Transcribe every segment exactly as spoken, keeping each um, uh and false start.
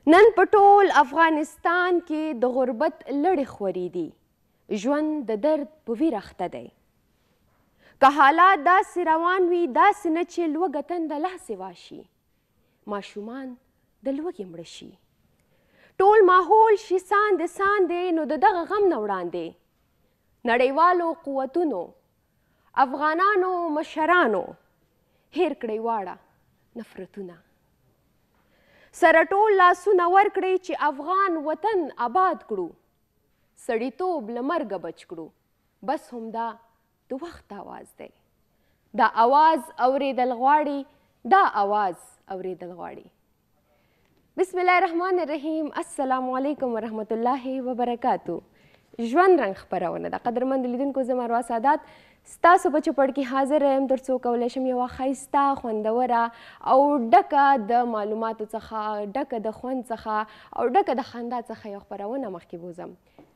نن په ټول افغانستان کې د غربت لړې خورې دي، ژوند د درد په ویر اخته دی. که حالات داسې روان وي داسې نه چې لوږه تنده لاسې واشي، ماشومان د لوږې مړه شي، ټول ماحول شي ساندې ساندې، نو د دغه غم نه وړاندې نړیوالو قوتونو افغانانو مشرانو هیر کړئ واړه نفرتونه، سره ټول لاسونه ورکړئ چې افغان وطن آباد کړو، سړیتوب له مرګه بچ کړو. بس همدا د وخت آواز دی، دا آواز اورېدل غواړي، دا آواز اورېدل غواړي. بسم الله الرحمن الرحیم. السلام علیکم ورحمت الله وبرکاتو. ژوند رنګ خپرونه ده. قدرمند لیدونکو، زه مروه سادات ستاسو په چوپړ کې حاضر یم تر څو کولی شم یوه ښایسته، خوندوره او ډکه د معلوماتو څخه، ډکه د خوند څخه او ډکه د خندا څخه یو خپرونه مخکې بوځم.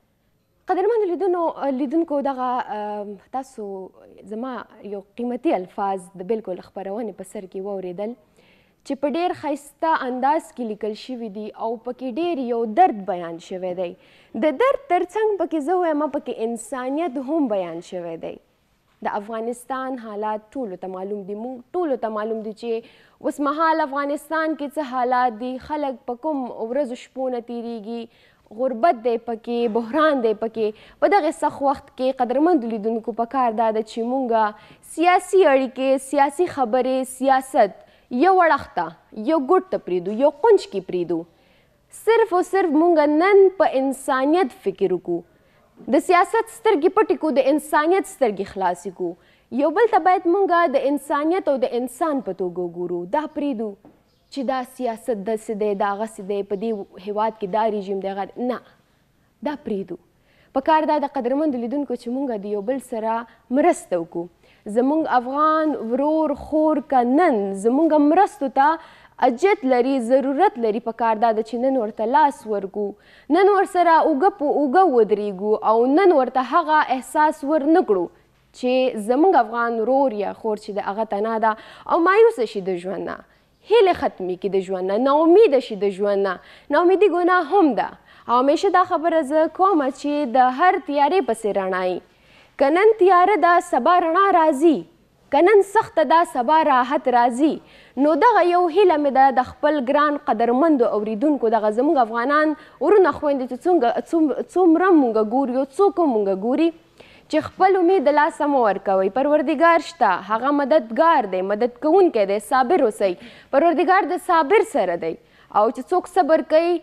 قدرمند لیدونکو، دغه تاسو زما یو قیمتي الفاظ د بالکل خپرونې په سر کې واورېدل چې په ډېر ښایسته انداز کې لیکل شوي دي او پکې ډېر یو درد بیان شوی دی. د درد ترڅنګ پکې زه وایم پکې انسانیت هم بیان شوی دی. د افغانستان حالات ټولو ته معلوم دي، موږ ټولو ته معلوم دي چې اوس مهال افغانستان کې څه حالات دي، خلک په کوم ورځو شپو نه تېرېږي، غربت دی پکې، بحران دی پکې. په دغې سخت وخت کې قدرمندو لیدونکو پکار دا ده چې موږ سیاسي اړیکې، سیاسي خبرې، سیاست یو اړخ ته، یو ګوټ ته پرېږدو، یو قونج کې پرېږدو. صرف او صرف موږ نن په انسانیت فکر وکړو، د سیاست سترګې پټې کړو، د انسانیت سترګې خلاصې کړو. یو بل ته باید موږ د انسانیت او د انسان په توګه وګورو. دا پرېږدو چې دا سیاست داسې دی، دا هغسې دی، په دې هېواد کې دا رژیم دی، نه، دا پرېږدو. پکار دا د قدرمندو لیدونکو چې موږ د یو بل سره مرسته وکړو. زموږ افغان ورور خور که نن زموږ مرستو ته اجت لري، ضرورت لري، پکار دا ده چې نن ورته لاس ورکړو، نن ورسره اوږه په اوږه ودرېږو او نن ورته هغه احساس ورنه کړو چې زموږ افغان ورور یا خور چې د هغه تنها ده او مایوسه شي د ژوند نه، هیلې ختمې کړي د ژوند نه، ناامیده شي د ژوند نه. ناامیدي ګناه هم ده او همیشه دا خبره زه کومه چې د هر تیارې پسې رڼا وي. که نن تیاره ده سبا رڼا راځي، که نن سخته ده سبا راحت راځي. نو دغه یو هیله مې ده د خپل ګران قدرمندو اوریدونکو، دغه زموږ افغانان ورونه خویندې چې څومره څومره مونږ ګوري او څوک هم مونږ ګوري، چې خپل امید د لاسه مه ورکوئ. پروردګار شته، هغه مددګار دی، مدد کوونکی دی، صابر اوسئ. پروردګار د صابر سره دی او چې څوک صبر کوي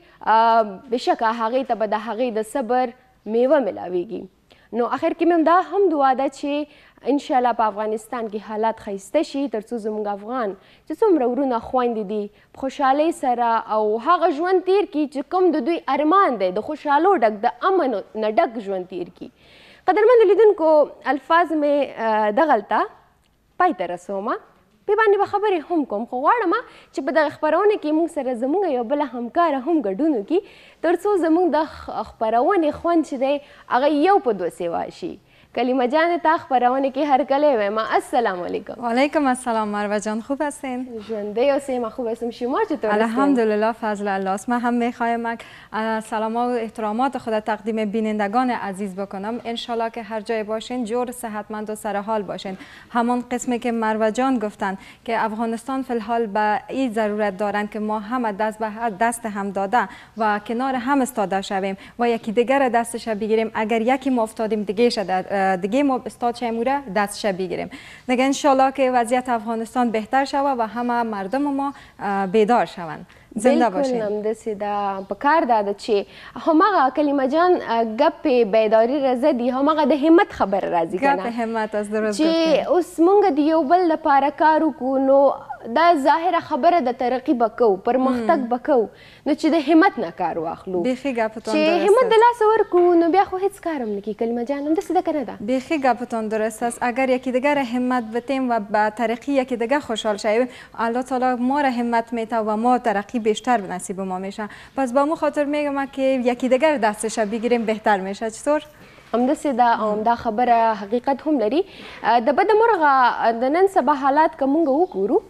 بېشکه هغې ته به د هغې د صبر میوه میلاویږي. نو آخر کې مې دا هم دعا ده چې انشاءالله په افغانستان کې حالات ښایسته شي تر څو زموږ افغان چې څومره ورونه خویندې دي په خوشحالۍ سره او هغه ژوند تیر کړي چې کوم د دوی ارمان دی، د خوشحالو ډک، د امن نه ډک ژوند تیر کړي. قدرمند لیدونکو، الفاظ مې دغلته پای ته رسومه، پې باندې به خبرې هم کوم، خو غواړم چې په دغه خپرونه کې موږ سره زموږ یو بله همکاره هم ګډون وکړي تر څو زموږ د خپرونې خوند چې دی هغه یو په دوه سوا شي. کلیمه جان تا خبرونه کې هر کله وایم السلام علیکم. و علیکم السلام مروه جان، خوب هستین؟ ژوندی اوسیم، خوب هستم. شما چطور هستین؟ الحمدلله، فضل الله است. من هم میخوایم سلام و احترامات خود تقدیم بینندگان عزیز بکنم. انشالله که هر جای باشین جور، صحتمند و سرحال باشین. همون قسمی که مروه جان گفتن که افغانستان فی الحال به این ضرورت دارند که ما هم دست به دست هم داده و کنار هم استاده شویم و یکی دیگر دستش بگیریم. اگر یکی ما افتادیم دیگه شده دیگه ما استاد شیموره دستش بگیریم. دیگه انشالله که وضعیت افغانستان بهتر شود و همه مردم ما بیدار شوند. زنده باشین. بالکل همداسې ده. پکار دا ده چې هماغه کلیمه جان ګپ بیداري راځي، هماغه د همت خبره راځي که نه؟ ګپ همت است، درست چې اوس موږ د یو بل لپاره کار وکړو نو دا ظاهره خبره د ترقي به کوو، پرمختګ به کوو، نو چې د همت نه کار واخلو، بیخي ګپتان چې همت د لاسه ورکړو نو بیا خو هیڅ کار هم نه کیږي. کلیمه جان همداسې ده که نه ده؟ بیخی گپتان درست است. اگر یکی دیگر همت بتیم و به ترقی یکی دیگر خوشحال شویم، الله تعالی ما را همت میته و ما ترقی بیشتر نصیب ما میشه. پس با مو خاطر میگم که یکی دیگر دستش بگیریم بهتر میشه. چطور؟ همداسې ده او همدا خبره حقیقت هم لري. د بده مرغه د نن سبا حالات که مونږ وګورو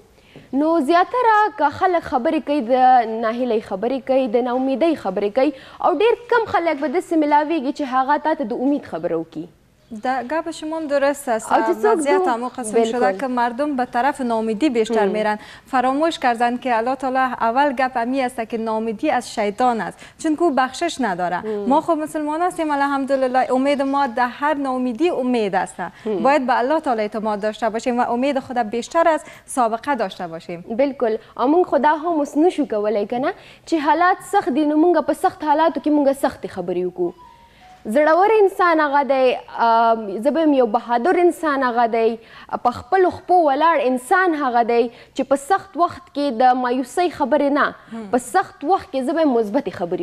نو زیاتره که خلک خبرې کوي د ناهیلۍ خبرې کوي د ناامیدۍ خبرې کوي او ډېر کم خلک به داسې ملاویږي چې هغه تا ته د امید خبره وکړي. گپ شما درست است. وضعیت هم قسم شده که مردم به طرف ناامیدی بیشتر میرن. فراموش کردن که الله تعالی اول گپ امی است که ناامیدی از شیطان است، چون که بخشش نداره. ما خب مسلمان هستیم الحمدلله، امید ما در هر ناامیدی امید است. باید به الله تعالی اعتماد داشته باشیم و امید خود بیشتر از سابقه داشته باشیم. بالکل. امون خدا هم اوس نشو کولای کنه چې حالات سخت دي، نو مونږ په سخت حالاتو کې مونږ سختې خبرې وکړو. زړور انسان هغه دی، زه به یم یو بهادر انسان هغه دی، په خپلو خپو ولاړ انسان هغه دی چې په سخت وخت کې د مایوسۍ خبرې نه، په سخت وخت کې زه به یم مثبتې خبرې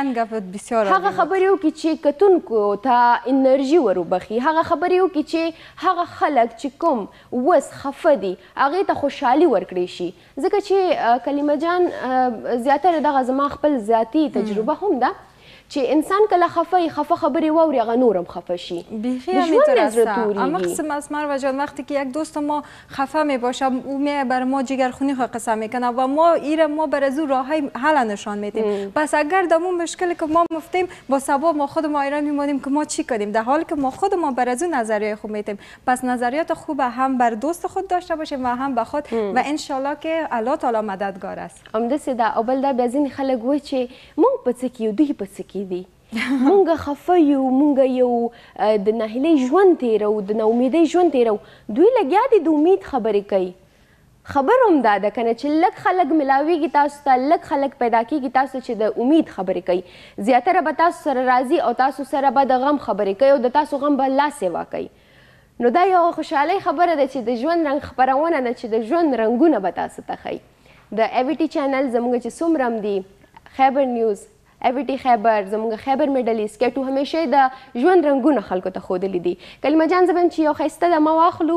وکړي، هغه خبرې وکړي چې کتونکو ته انرژي ور وبخي، هغه خبرې وکړي چې هغه خلک چې کوم اوس خفه دي هغې ته خوشحالي ورکړی شي. ځکه چې کلیمه جان زیاتره دغه زما خپل ذاتي تجربه هم ده چې انسان کله خفه ای خفه خبرې واوري هغه نورم خفه شی. بیخی همینطور است. اما قسم از مروه جان وقتی که یک دوست ما خفه می باشه او می بر ما جگرخونی خود قسم میکنه و ما ایره ما بر از او راههای حل نشان میدیم. پس اگر دمون مشکلی که ما مفتیم با سبب ما خود ما ایران میمونیم که ما چی کنیم، در حالی که ما خود ما بر از او نظریه خوب میتیم. پس نظریات خوب هم بر دوست خود داشته باشیم و هم به خود و ان شاء که الله تعالی مددگار است. همداسې ده. او بل دا بیا ځینې خلک وایي چې موږ په څه کې یو دوی په څه کې دي، مونږ خفه یو، مونږ یو د ناهیلۍ ژوند تیرو، د ناامیدۍ ژوند تیرو. دوی لګیا دي د امید خبرې کوي. خبر هم دا ده کنه چې لږ خلک ملاویږي تاسو ته، لږ خلک پیدا کیږي تاسو چې د امید خبرې کوي. زیاتره به تاسو سره راځي او تاسو سره به د غم خبرې کوي او د تاسو غم به لا سیوا کوي. نو دا یو خوشحالۍ خبره ده چې د ژوند رنګ خپرونه ده چې د ژوند رنګونه به تاسو ته ښیي. د ای وی ټي چینل زموږ چې څومره هم دي، خیبر نیوز، ای وی ټي خیبر، زموږ خیبر میډلیسټ کټو همیشه د ژوند رنګونه خلکو ته ښودلي دي. کلمه جان زه به یم چې یو ښایسته دمه واخلو،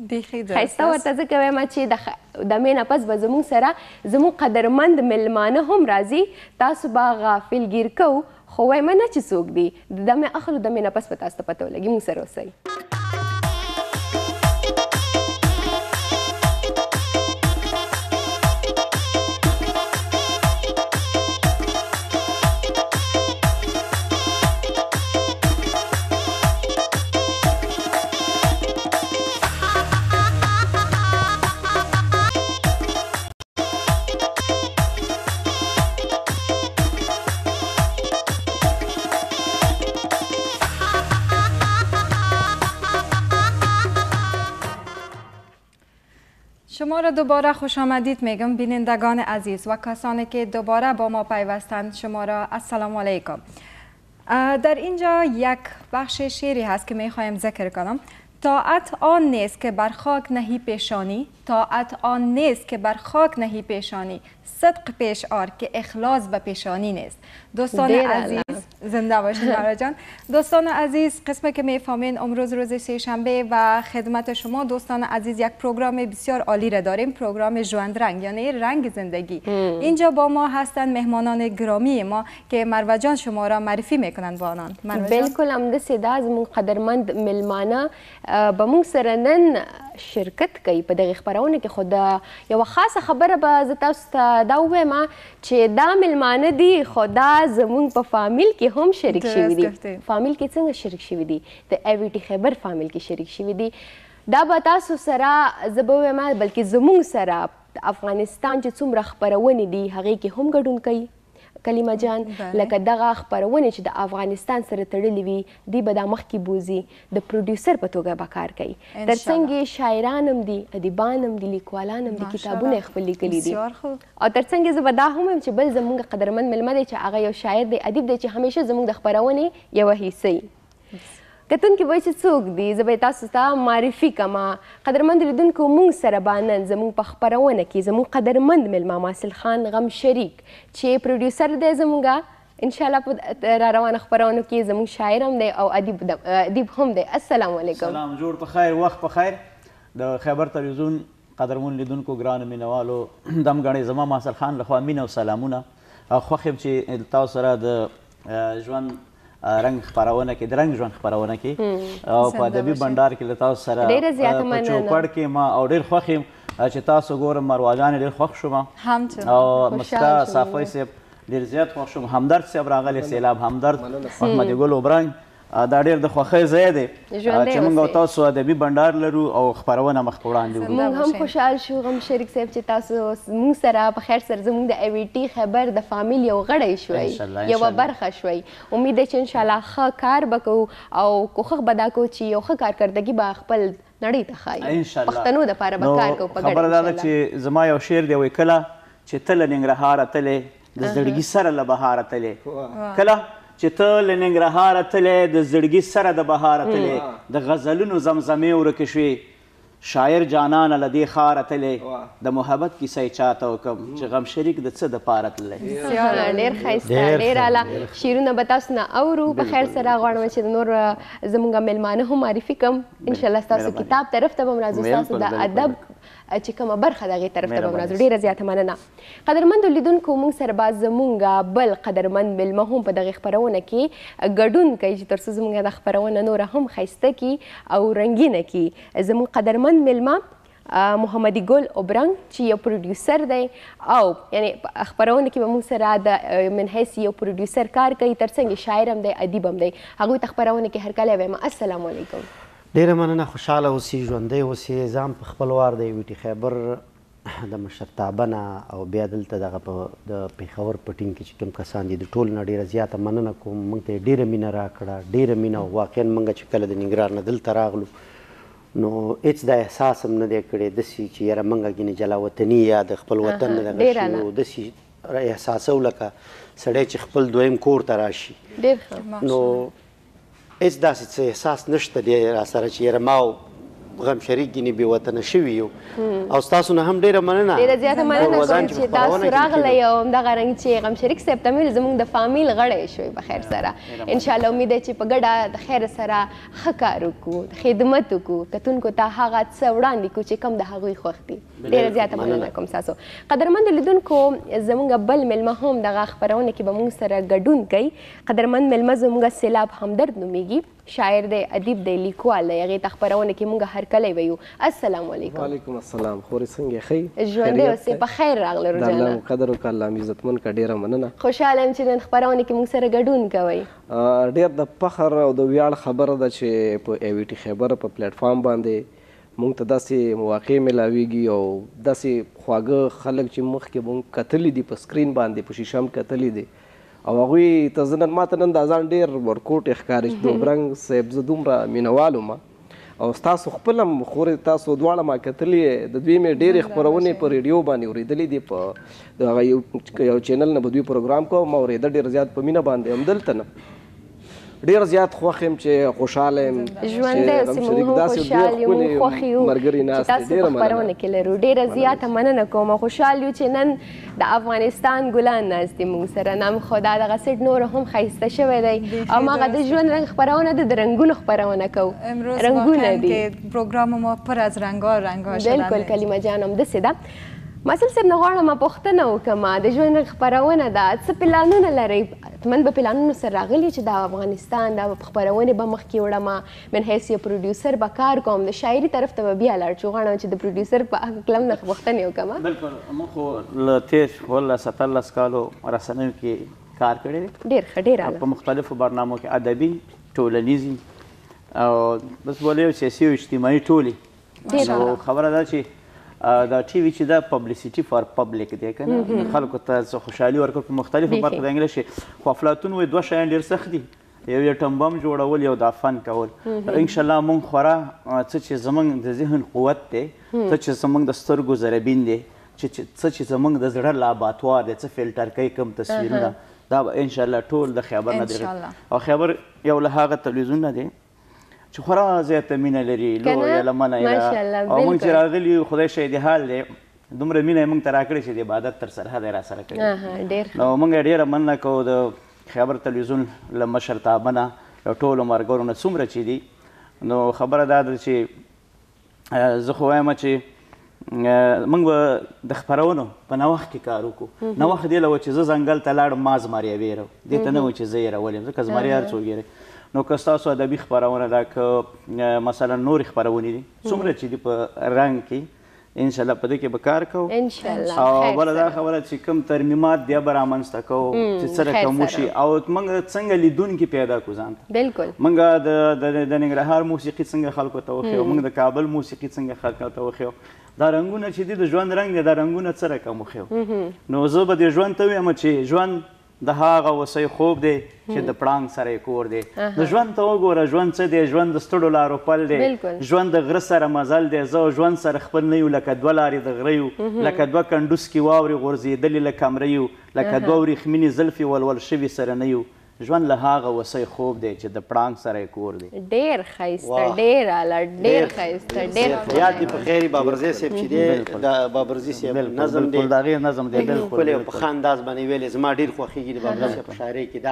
ښایسته ورته ځکه وایم چې د دمې نه پس به زموږ سره زموږ قدرمند مېلمانه هم راځي. تاسو به غافلګیر کوو خو وایم نه چې څوک دي. د دمې اخلو، دمې نه پس به تاسو ته پته ولګي. موږ سره اوسئ. شما را دوباره خوش آمدید میگم بینندگان عزیز و کسانی که دوباره با ما پیوستند. شما را السلام علیکم. در اینجا یک بخش شعری هست که میخوایم ذکر کنم. طاعت آن نیست که بر خاک نهی پیشانی، طاعت آن نیست که بر خاک نهی پیشانی، صدق پیش آر که اخلاص به پیشانی نیست. دوستان عزیز زنده باشید مرا جان. دوستان عزیز، قسمی که میفهمین امروز روز سه شنبه و خدمت شما دوستان عزیز یک پروگرام بسیار عالی را داریم، پروگرام جوند رنگ یعنی رنگ زندگی. اینجا با ما هستند مهمانان گرامی ما که مروه جان شما را معرفی میکنند با آنان. بالکل همداسې ده. زموږ قدرمند مېلمانه به موږ سره نن شرکت کوي په دغې خپرونه کې. خو د یوه خاصه خبره به زه تاسو ته دا ووایم چې دا مېلمانه دي خو دا زموږ په فامیل کې هم شریک شوي دي. فامیل کې څنګه شریک شوي دي؟ د ای وی ټي خیبر فامیل کې شریک شوي دي. دا به تاسو سره زه به ووایم بلکې زموږ سره د افغانستان چې څومره خپرونې دي هغې کې هم ګډون کوي کلیمه جان. لکه دغه خپرونې چې د افغانستان سره تړلې وي دوی به دا مخکې بوځي، د پروډیوسر په توګه به کار کوي. تر څنګ یې شاعران هم دي، ادیبان هم دي، لیکوالان هم دي، کتابونه یې خپل لیکلي دي. او تر څنګ زه به دا هم وایم چې بل زموږ قدرمند مېلمه دی چې هغه یو شاعر دی، ادیب دی چې همیشه زموږ د خپرونې یوه حصه کتونکي وایي چې څوک دي، زه به یې تاسو ته معرفي کړم. قدرمند لیدونکو، موږ سره به نن زموږ په خپرونه کې زموږ قدرمند مېلمه ماسل خان غم شریک چې پروډیوسر دی زموږ انشاءالله په را روانه خپرونو کې زموږ شاعر هم دی او ادیب هم دی. السلام علیکم. سلام، جوړ په خیر، وخت په خیر. د خیبر تلویزیون قدرمن لیدونکو ګرانو مینوالو، دم ګڼې زما ماسل خان لخوا مینه او سلامونه. خوښ یم چې تاسو سره د ژوند رنګ خپرونه کې د رنګ ژوند خپرونه کې او په ادبي بنډار کې له تاسو سره په چوپړ کې ما او ډېر خوښ یم چې تاسو ګورم مروه جانې ډېر خوښ شوم او مسکا صافی صاحب ډېر زیات خوښ شوم. همدرد صاحب راغلی، سیلاب همدرد، محمد ګل اوبرنګ، دا ډېر د خوښۍ ځای دی چې موږ او تاسو ادبي بنډار لرو او خپرونه مخ په وړاندې وړو. موږ هم خوشحال شو غم شریک صاحب چې تاسو موږ سره په خیر سره زموږ د ای وی ټي خیبر د فامیل یو غړی شوئ، یوه برخه شوئ. امید دی چې انشاءالله ښه کار به کوو او کوښښ به دا کوو چې یو ښه کارکردګي به خپل نړۍ ته ښایي، پښتنو دپاره به کار کوو په ګډه. خبره دا ده چې زما یو شعر دی، وایي کله چې ته له ننګرهاره تلې د زړګي سره له بهاره تلې، کله چې ته له ننګرهاره تلې د زړګي سره د بهاره تلې، د غزلونو زمزمې ورکې شوې، شاعر جانانه له دې ښاره تلې، د محبت کیسه یې چاته وکړم چې غم شریک د څه دپاره تللی. ډېر ښایسته، ډېر اعلی شعرونه به تاسو نه اورو. په خیر سره غواړم چې د نور زموږ میلمانه هم معرفي کړم. انشاءالله ستاسو کتاب طرف ته به هم راځو، ستاسو د ادب چې کومه برخه د هغې طرف ته به هم راځو. ډېره زیاته مننه. قدرمندو لیدونکو، موږ سره به زموږ بل قدرمند میلمه هم په دغې خپرونه کې ګډون کوي چې تر څو زموږ د خپرونه نوره هم ښایسته کړي او رنګینه کړي. زموږ قدرمند میلمه محمد ګل اوبرنګ چې یو پروډیوسر دی او یعنی خپرونه کې به موږ سره د من حیث یو پروډیوسر کار کوي، ترڅنګ شاعر هم دی، ادیب هم دی. هغوی ته خپرونه کې هرکلی وایم. السلام علیکم. ډېره مننه، خوشحاله اوسئ، ژوندی اوسئ. زه هم په خپل وار د ای وي ټي خیبر د مشرتابه نه او بیا دلته دغه په د پېښور په ټیم کې چې کوم کسان دي د ټولو نه ډېره زیاته مننه کوم. موږ ته یې ډېره مینه راکړه، ډېره مینه. واقعا موږ چې کله د ننګرهار نه دلته راغلو نو هېڅ دا احساس هم نه دی کړی داسې چې یاره موږ ګینې جلا وطني یا د خپل وطن نه دغه شي نو داسې احساسو لکه سړی چې خپل دویم کور ته راشي. نو هېڅ داسې څه احساس نشته دی را سره چې یاره ما غم شریک ګینې بې وطنه شوي یو. او ستاسو نه هم ډېره مننه، ډېره زیاته مننه کوم چې تاسو راغلی او همدغه رنګ چې غم شریک صاحب ته مې زموږ د فامیل غړی شوی په خیر سره. انشاءالله امید دی چې په ګډه د خیر سره ښه کار وکړو، خدمت وکړو، کتونکو ته هغه څه وړاندې کړو چې کوم د هغوی خوښ دي. ډېره زیاته مننه کوم ستاسو. قدرمندو لیدونکو، زموږ بل میلمه هم دغه خپرونه کې به موږ سره ګډون کوي. قدرمند میلمه زموږ سیلاب همدرد نومیږي، شاعر دی، ادیب دی، لیکوال دی. هغې ته خپرونه کې موږ هرکلی ویو. السلام علیکم. وعلیکم السلام. خورې څنګه ښه؟ ژوندی اوسې، په خیر راغلی روجانه. د الله قدر وکړه، الله مې عزتمن کړه. ډېره مننه. خوشحاله یم چې نن خپرونه کې موږ سره ګډون کوئ. ډېر د فخر او د ویاړ خبره ده چې په ای وي ټي خیبر په پلیټفارم باندې موږ ته داسې مواقع میلاویږي او داسې خواږه خلک چې مخکې موږ کتلي دي په سکرین باندې، په شیشه هم کتلي دي او هغوی ته زه نن ما ته نن دا ځان ډېر ورکوټ ښکاري چې د اوبرنګ صاحب زه دومره مینوال وم او ستاسو خپل هم خورې تاسو دواړه ما کتلي د دوی مې ډېرې خپرونې په ریډیو باندې اورېدلې دي. په دغه یو چینل نه به دوی پروګرام کوم ما اورېده ډېر زیات په مینه باندې. همدلته نه ډېر زیات خوښ یم چې خوشحاله یم ژوندی اوسې، موږ هم خوشحال یو، موږ خوښ یو چې تاسو په خپرونه کې لرو. ډېره زیاته مننه کوم. خوشحال یو چې نن د افغانستان ګلان ناست دي موږ سره. نام خدا دغه سیټ نور هم ښایسته شوی دی او هماغه د ژوند رنګ خپرونه ده، د رنګونو خپرونه کوو. رنګونه دي، پروګرام مو پر از رنګا رنګا شده. بلکل کلیمه جان همداسې ده. مسل صاحب نه غواړم پوښتنه وکړم، د ژوند خپرونه ده، څه پلانونه لرئ؟ من به پلانونو سره راغلي چې د افغانستان د خپرونې به مخکې وړم، من حیث یو پروډیوسر به کار کوم، د شاعري طرف ته به بیا لاړ شو. غواړم چې د پروډیوسر په هکله هم نه پوښتنې وکړم. بلکل، موږ خو له تېر اوولس اتلس کالو رسنیو کې کار کړی دی، ډېر ښه، ډېر اعلی، په مختلفو برنامو کې ادبي، ټولنیزي او بس بولی او سیاسي او اجتماعي ټولې. نو خبره ده چې دا ټي وي چې دا پبلیسیټي فار پبلیک دی که نه، خلکو ته څه خوشحالي ورکړو په مختلفو برخو د انګلیش کې. خو افلاطون وایي دوه شیان ډېر سخت دي، یو یې ټمبم جوړول، یو دا فن کول. انشاءالله موږ خورا څه چې زموږ د ذهن قوت دی، څه چې زموږ د سترګو ضربین دی، څه چې زموږ د زړه لاباتوار دی، څه فلټر کوي کوم تصویرونه، دا به انشاءالله ټول د خیبر نه دی. او خیبر یو له هغه تلویزیونونه دی چې خورا زیاته مینه لري، لویه لمنه یې، او موږ چې راغلي یو خدای شهید حال دی، دومره مینه یې موږ ته راکړې چې د عبادت تر سرحده یې راسره کړې. نو موږ یې ډېره مننه کوو د خیبر تلویزیون له مشرتابه نه، له ټولو ملګرو نه څومره چې دي. نو خبره دا ده چې زه خو وایم چې موږ به د خپرونو په نوښت کې کار وکړو. نوښت دې له و چې زه ځنګل ته لاړم ما زمری یې ویره، دې ته نه و چې زه یې راولم، ځکه زمری هر څوک یېروي. نو که ستاسو ادبي خپرونه ده، که مثلا نورې خپرونې دي څومره چې دي په رنګ کې، انشاءالله په دې کې به کار کوو انشاءالله او بله دا خبره چې کوم ترمیمات بیا به رامنځته کوو چې څه رقم وشي او موږ څنګه لیدونکي پیدا کړو ځان ته بالکل موږ د ننګرهار موسیقي څنګه خلکو ته وښیو موږ د کابل موسیقي څنګه خلکو ته وښیو دا رنګونه چې دي د ژوند رنګ دی دا رنګونه څه رقم وښیو نو زه به دې ژوند ته ویم چې ژوند د هغه وسی خوب دی چې د پړانګ سره یې کور دی د ژوند ته وګوره ژوند څه دی ژوند د ستړو لارو پل دی ژوند د غره سره مزل دی زه ژوند سره خپل نه یو لکه دوه لارې د غره یو لکه دوه کنډوسکي واورې غورځېدلې له کمره یو لکه دوه وریښمینې زلفې ولول شوي سره نه یو ژوند له هغه وسی خوب دی چې د پړانګ سره یې کور دی ډېر ښایسته ډېر اعلی ډېر ښایسته ډېر یاد دې په خیر بابرزی صاحب چې دی د بابرزی صاحب نظم دی د هغې نظم دی ښکلی او په ښه انداز باندې ویلې زما ډېر خوښېږي د بابرزی صاحب په شاعرۍ کې دا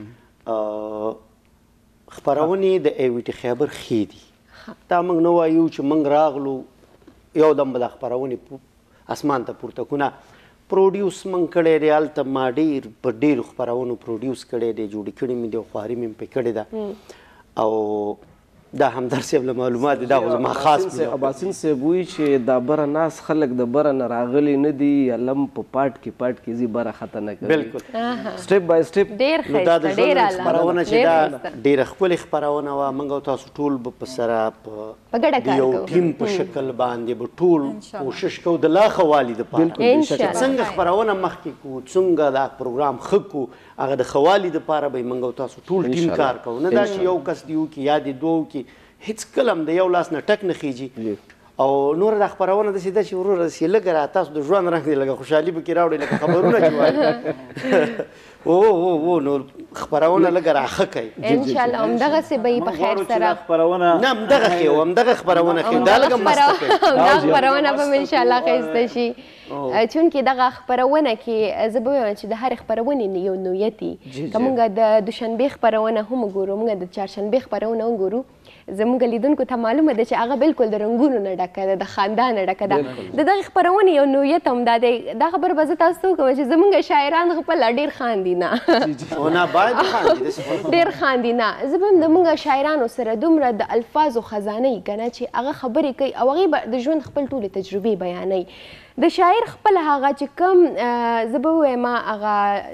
خپرونې د ای وي ټي خیبر ښې دي دا موږ نه وایو چې موږ راغلو یو دم به دا خپرونې اسمان ته پورته کړو نه پروډیوس من کړی دی هلته ما ډېر په ډېرو خپرونو پروډیوس کړی دی جوړې کړې مې دي او خواري مې پرې کړې ده او دا همدر صاحب له معلومات دي دا خو زما خاص اباسین صاحب وایي چې دا بره ناس خلک د بره نه راغلي نه دي علم په پاټ کې پاټ کې ځي بره خطه نه کوي بالکل سټیپ بای سټیپ ډېر نو دا د ښایسته ډېر ژوند خپرونه چې دا ډېره ښکلې خپرونه وه موږ او تاسو ټول به په سره په یو ټیم په شکل باندې به ټول کوشش کوو د لا ښه والي دپاره څنګه خپرونه مخکې کړو څنګه دا پروګرام ښه کړو هغه د ښه والي دپاره به یې موږ او تاسو ټول ټیم کار کوو نه دا چې یو کس دي وکړي یا دې دوه وکړي هیڅ کله هم د یو لاس نه ټک نه خیږي او نوره دا خپرونه داسې ده چې وروره داسې لږه را تاسو د ژوند رنګ دی لکه خوشحالي پکې راوړئ لکه خبرونه چې وایي او او او نو خپرونه لږه راښه کوي انشاءالله همدغسې به یې په خیر سره خپرونه نه همدغه ښې و همدغه خپرونه ښې دا لږه مسته کوي همدغه خپرونه به م انشاءالله ښایسته شي چونکې دغه خپرونه کې زه به ووایم چې د هرې خپرونې یو نوعیت وي که مونږ د دوشنبې خپرونه هم وګورو مونږ د چهارشنبې خپرونه وګورو زموږ لیدونکو ته معلومه ده چې هغه بالکل د رنګونو نه ډکه ده د خندا نه ډکه ده د دغې خپرونې یو نوعیت هم دا دی دا خبره به زه تاسو ته وکړم چې زموږ شاعران خپله ډېر خاندي نه نه باید خاندي ډېر خاندي نه زه به هم د مونږ شاعرانو سره دومره د الفاظو خزانه یي که نه چې هغه خبرې کوي او هغې به د ژوند خپل ټولې تجربې بیانوي د شاعر خپل هغه چې کوم زه به ووایم هغه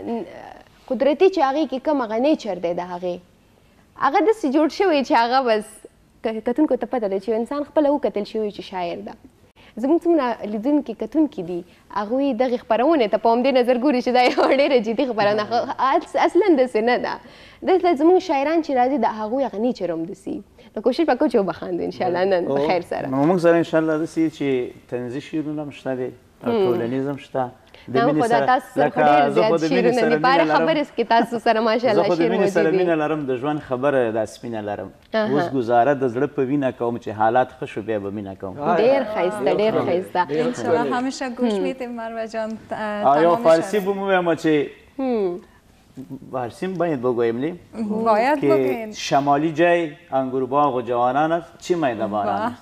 قدرتي چې هغې کې کوم هغه نیچر دی د هغې هغه داسې جوړ شوی چې هغه بس کتونکو ته پته ده چې انسان خپله وکتل شوی چې شاعر ده زموږ څومره لیدونکي کتونکي دي هغوی دغې خپرونې ته په همدې نظر ګوري چې دا یوه ډېره جدي خپرونه اصلا داسې نه ده دلته زموږ شاعران چې راځي د هغوی هغه نیچر هم داسې نو کوشش به کوو چې وبخاندو انشاءالله نن په خیر سره نو موږ سره انشاءالله داسې چې طنزي شعرونه هم شته دي ټولنیز هم شته نه خو دا تاسو سره خو ډېر زیات شعرونه دي په هره خبرې کې تاسو سره ماشاءالله شعر موجود دي زه خو د مینې سره مینه لرم د ژوند خبره دا سپینه لرم اوس ګزاره د زړه په وینه کوم چې حالات ښه شو بیا به مینه کوم ډېر ښایسته ډېر ښایسته انشاءالله همیشه گوش میدیم مروه جان یو فارسی به مو ویم چې فارسی باید بگویم نی؟ باید بگویم شمالی جای انگورباغ و جوانان است چی میدبانند؟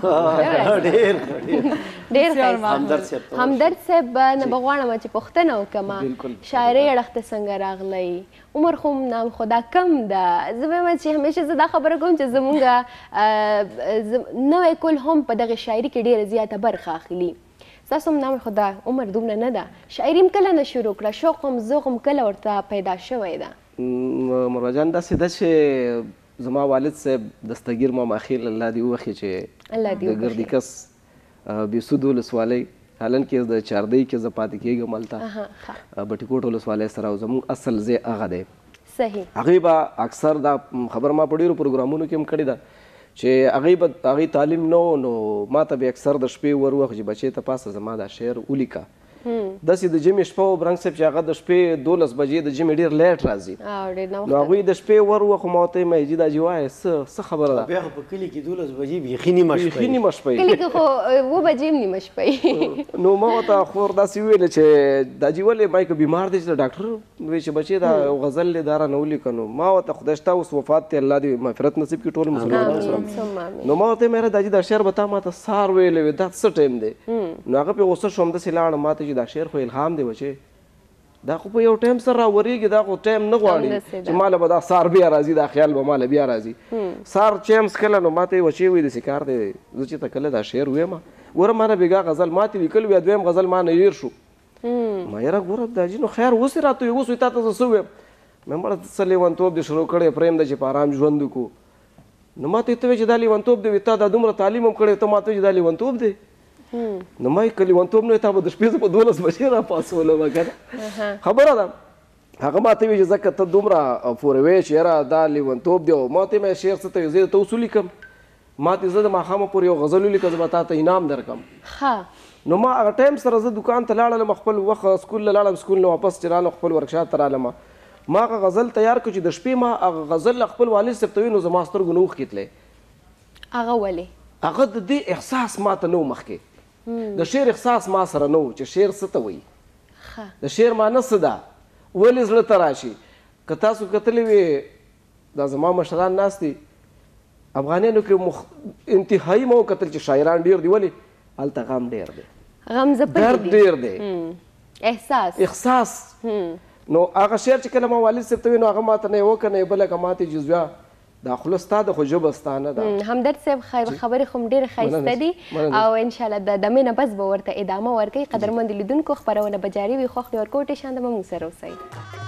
ډېر ډېر همدرد صاحب نه به غواړم چې پوښتنه وکړم شاعرۍ اړخ ته څنګه راغلی عمر خو نام خدا کم ده زه به وایم چې همیشه زه دا خبره کوم چې زمونږ نوی کل هم په دغه شاعري کې ډېره زیاته برخه اخلي ستاسو هم نام خدا عمر دومره نه ده شاعري هم کله نه شروع کړه شوق هم ذوق هم کله ورته پیدا شوی ده مروه جان داسې ده چې زما والد صاحب دستګیر ماما خیل الله دې وبخښي چې د ګردیکس بیسود ولسوالۍ حالن کې د چاردی کې زه پاتې کېږم هلته بټي کوټ ولسوالۍ سره او زموږ اصل ځای هغه دی صحیح هغوی به اکثر دا خبر ما په ډېرو پروګرامونو کې هم کړې ده چې هغوی به هغوی تعلیم نه و نو ما ته به اکثر د شپې ور وخت چې بچې ته پاسه زما دا شعر ولیکه داسې د جمعې شپه و برنګ صاحب چې هغه د شپې دولس بجې د جمعې ډېر لیټ راځي نو هغوی د شپې ور وخت ما ورته وایم جي دا جي وایه څه څه خبره ده بیا خو په کلي کې دولس بجې بیخي نیمه شپه بیخي نیمه شپه کلي کې خو اوه بجې هم نیمه شپه نو ما ورته خور داسې وویلې چې دا جي ولې ما که بیمار دی چې د ډاکټر وایي چې بچې دا غزل دی دا رانه ولیکه نو ما ورته خدای شته اوس وفات دی الله دې مغفرت نصیب کړي ټول مسلمانانو سره نو ما ورته ویل دا جي دا شعر به تا ما ته سهار ویلی وې دا څه ټایم دی نو هغه پې غوسه شوم داسې لاړم ما ته چې دا شعر خو الهام دی بچې دا خو په یو ټایم سره راورېږي دا خو ټایم نه غواړي چې ماله به دا سهار بیا راځي دا خیال به ماله بیا راځي سهار چې هم څکله نو ما ته یې وچې وایي داسې کار دی زه چې ته کله دا شعر ویم ګوره ما نه بېګا غزل ماتې لیکل وي دویم غزل ما نه هېر شو ما یاره ګوره دا جي نو خیر اوس یې راته وي اوس وي تا ته زه څه ویم مې مړه څه لیونتوب دې شروع کړی پرېږده چې په ارام ژوند وکړو نو ما ته ته وایي چې دا لیونتوب دی وي تا دا دومره تعلیم هم کړی ته ما ته وایي چې دا لیونتوب دی نو ما که لیونتوب نه وي تا به د شپې زه په دولس بجې راپاڅولم که نه خبره ده هغه ما ته وایي چې ځکه ته دومره پوروې چې یاره دا لیونتوب دی او ما ته یې شعر څه ته وایي زه درته اوس ولیکم ما ته زه د ماښامه پورې یو غزل ولیکه زه به تا ته انعام درکړم نو ما هغه ټایم سره زه دکان ته لاړلم خپل وخت سکول له لاړم سکول نه واپس چې رالم خپل ورکشاپ ته رالم ما هغه غزل تیار کړ چې د شپې ما هغه غزل له خپل والد صاحب ته وویل نو زما سترګو نه اوښکې تللی هغه ولې هغه د دې احساس ما ته نه و مخکې د شعر احساس ما سره نه و چې شعر څه ته وایي د شعر معنی څه ده ولې زړه ته راشي که تاسو کتلی وې دا زما مشران ناست دي افغانیانو کې انتهایي ما وکتل چې شاعران ډېر دي ولې هلته غم ډېر دی غم درد ډېر دی احساس احساس نو هغه شعر چې کله ما والد صاحب ته وویل نو هغه ما ته نه یې وکړه نه یې بله که ما ته جزویا دا خوله ستا ده خو ژبه ستا نه ده همدرد صاحب خبرې خو م ډېرې ښایسته دي او انشاءالله د دمې نه بس به ورته ادامه ورکوي قدرمند لیدونکو خپرونه به جاري وي خوښ دې ورکوو ټې شانده به موږ سره اوسئ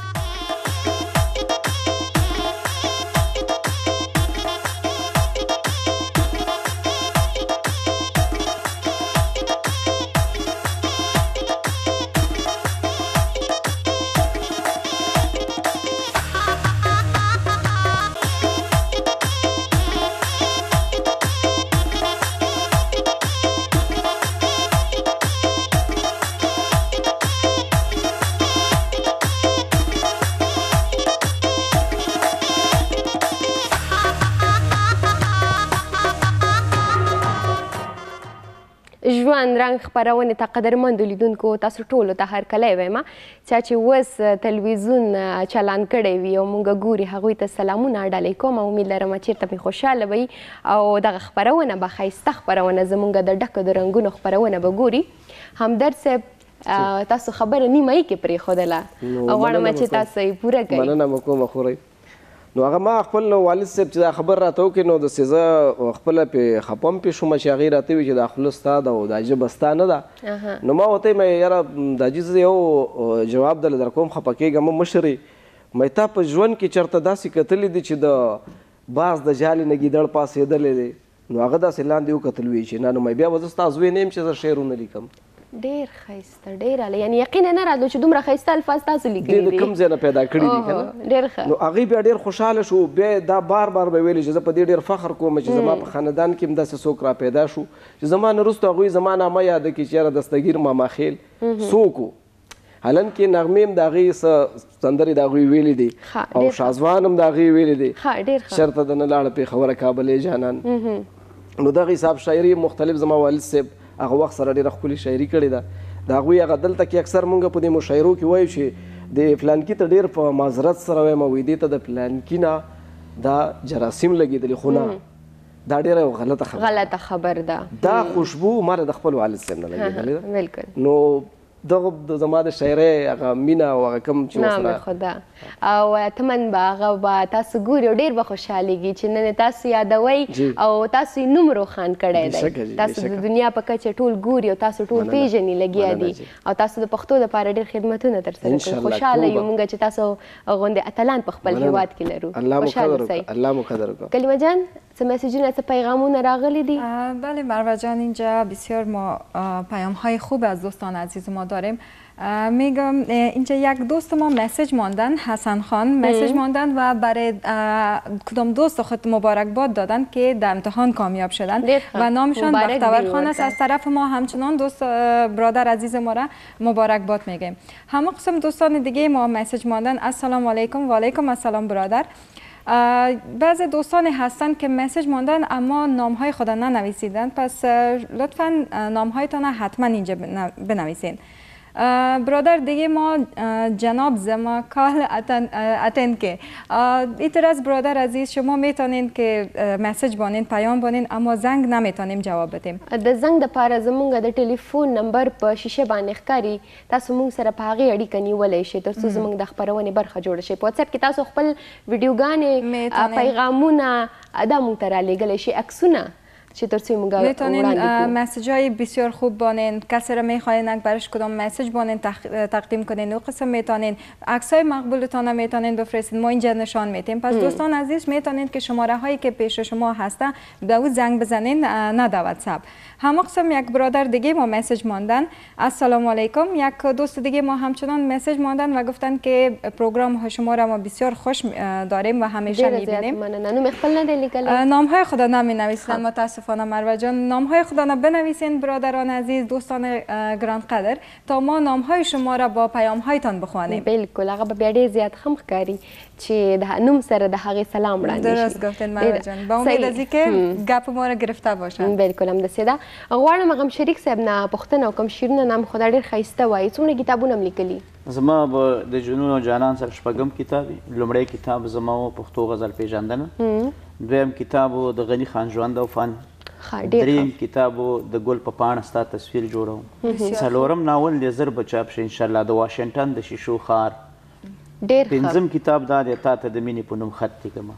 ژوند رنګ خپرونې ته قدرمندو لیدونکو تاسو ټولو ته هرکلی وایم چا چې اوس تلویزیون چالان کړی وي او موږ ګوري هغوی ته سلامونه ډالۍ کوم امید لرم چېرته مې خوشحاله وي او دغه خپرونه به ښایسته خپرونه زموږ د ډکو د رنګونو خپرونه به ګوري همدرد صاحب تاسو خبره نیمایي کې پرېښودله او غواړم چې تاسو یې پوره کوئ مننه مو کومه خورئ نو هغه ما خپل والد صاحب چې دا خبر راته وکړي نو داسې زه خپله پې خفه هم پې شومه چې هغې راته وي چې دا خوله ستا ده او دا ژبه ستا نه ده نو ما ورته ویم یاره دا جي زه یو جواب درله در کوم خفه کېږم مشر یې مې تا په ژوند کې چېرته داسې کتلی دي چې د باز د جالې نه ګیدړ پاسېدلی دی نو هغه داسې لاندې وکتل وي چې نه نو مې بیا به زه ستا زوی نه یم چې زه شعرونه لیکم ډېر ښایسته ډېر اله یعنې یقینا نه راتلو چې دومره ښایسته الفاظ تاسو لیکلي دي د کوم ځای نه پیدا کړي دي که نه ډېر ښه نو هغوی بیا ډېر خوشحاله شو بیا دا بار بار به ویلې چې زه په دې ډېر فخر کوم چې زما په خاندان کې هم داسې څوک را پیدا شو چې زما نه وروسته هغوی زما نامه یاده کړي چې یاره دستګیر ماما خیل څوک و حالن کې نغمې هم د هغې څه سندرې د هغوی ویلې دي او شازوان هم د هغې ویلې دي شرطه د نه لاړه پېښوره کابلې جانان نو دغه حساب شاعري مختلف زما والد صاحب هغه وخت سره ډېره ښکلې شاعري کړې ده د هغوی هغه دلته کې اکثر مونږ په دې مشاعرو کې وایو چې د فلانکي ته ډېر په معذرت سره وایم وایي دې ته د فلانکي نه دا جراثیم لګېدلي خو نه دا ډېره یو غلطه خبر غلطه خبر ده دا خوشبو ما د خپل والد صاحب نه لګېدلې ده بالکل نو دغه د زما د شاعرۍ هغه مینه او هغه کوم چې نام خدا او تمن به هغه به تاسو ګوري او ډېر به خوشحالېږي چې نن تاسو یادوئ او تاسو یې نوم روښان کړی دی تاسو د دنیا په کچه ټول ګوري او تاسو ټول پېژني لګیا دي او تاسو د پښتو دپاره ډېر خدمتونه ترسره کوئ خوشحاله یو موږ چې تاسو غوندې اتلان په خپل هېواد کې لرو خوشحاله اوسئ الله مو قدر وکړه کلمه جان څه مسیجونه څه پیغامونه راغلی دي بله مروه جان اینجا بسیار ما پیام های خوب از دوستان عزیز ما داریم میگم اینجا یک دوست ما مسیج ماندن حسن خان مسیج ماندن و برای کدام دوست خود مبارکباد دادن که در امتحان کامیاب شدن و نامشان بختور خان است از طرف ما همچنان دوست برادر عزیز ما را مبارکباد میگیم همه قسم دوستان دیگه ما مسیج ماندن السلام علیکم و علیکم السلام برادر بعضی دوستان هستند که مسیج ماندن اما نام های خود ننویسیدند پس لطفا نام هایتان حتما اینجا بنویسین برادر دیگه ما جناب زمکال اتن که این از برادر عزیز شما میتونین که مسیج بانین پیام بانین اما زنگ نمیتونیم جواب بدیم د زنگ د پاره زمونږ د ټلیفون نمبر په شیشه باندې ښکاري تاسو مونږ سره په هغې اړیکه نیولی شئ تر څو زمونږ د خپرونې برخه جوړه شي په واتساپ کې تاسو خپل ویډیوګانې پیغامونه دا مونږ ته رالیږلی شئ عکسونه که تر څو موږ میتونین وړاندې کړو. مسیج های بسیار خوب بانین، کسی را میخواین برش کدام مسیج بانین تقدیم کنین و قسم میتونین عکس های مقبولتان میتونین بفرستین، ما اینجا نشان میتیم. پس دوستان عزیز میتونین که شماره هایی که پیش شما هسته به او زنگ بزنین، نه در واتساپ. هم قسم یک برادر دیگه ما مسیج ماندن. السلام علیکم. یک دوست دیگه ما همچنان مسیج ماندن و گفتن که پروگرام شما را ما بسیار خوش داریم و همیشه میبینیم. نام خپل نه لیکل. نام های خدا نمی نویسن متاسفانه مروه جان. نام های خدا بنویسین برادران عزیز، دوستان گرانقدر، تا ما نام های شما را با پیام هایتان بخوانیم. بالکل هغه به ډیر زیات خم ښکاري چې د نوم سره د هغې سلام وړاندې شي. درست گفتین مروه جان. با امید از اینکه گپ ما را گرفته باشن. بالکل همداسې ده. غواړم هغه شریک صاحب نه پوښتنه وکړم، شعرونه نام خدا ډېر ښایسته وایي، څومره کتابونه هم لیکلي؟ زما به د جنون او جانان سره شپږم کتاب لومړی کتاب زما و پښتو غزل پیژندنه، دویم کتاب و د غني خان ژوند او فن، دریم کتاب و د ګل په پاڼه ستا تصویر جوړوم، څلورم ناول دی زر به چاپ شي انشاءالله د واشنګټن د شیشو ښار، پنځم کتاب دا دی تا ته د مینې په نوم خط لیکمه،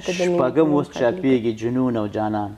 شپږم اوس چاپېږي جنون او جانان.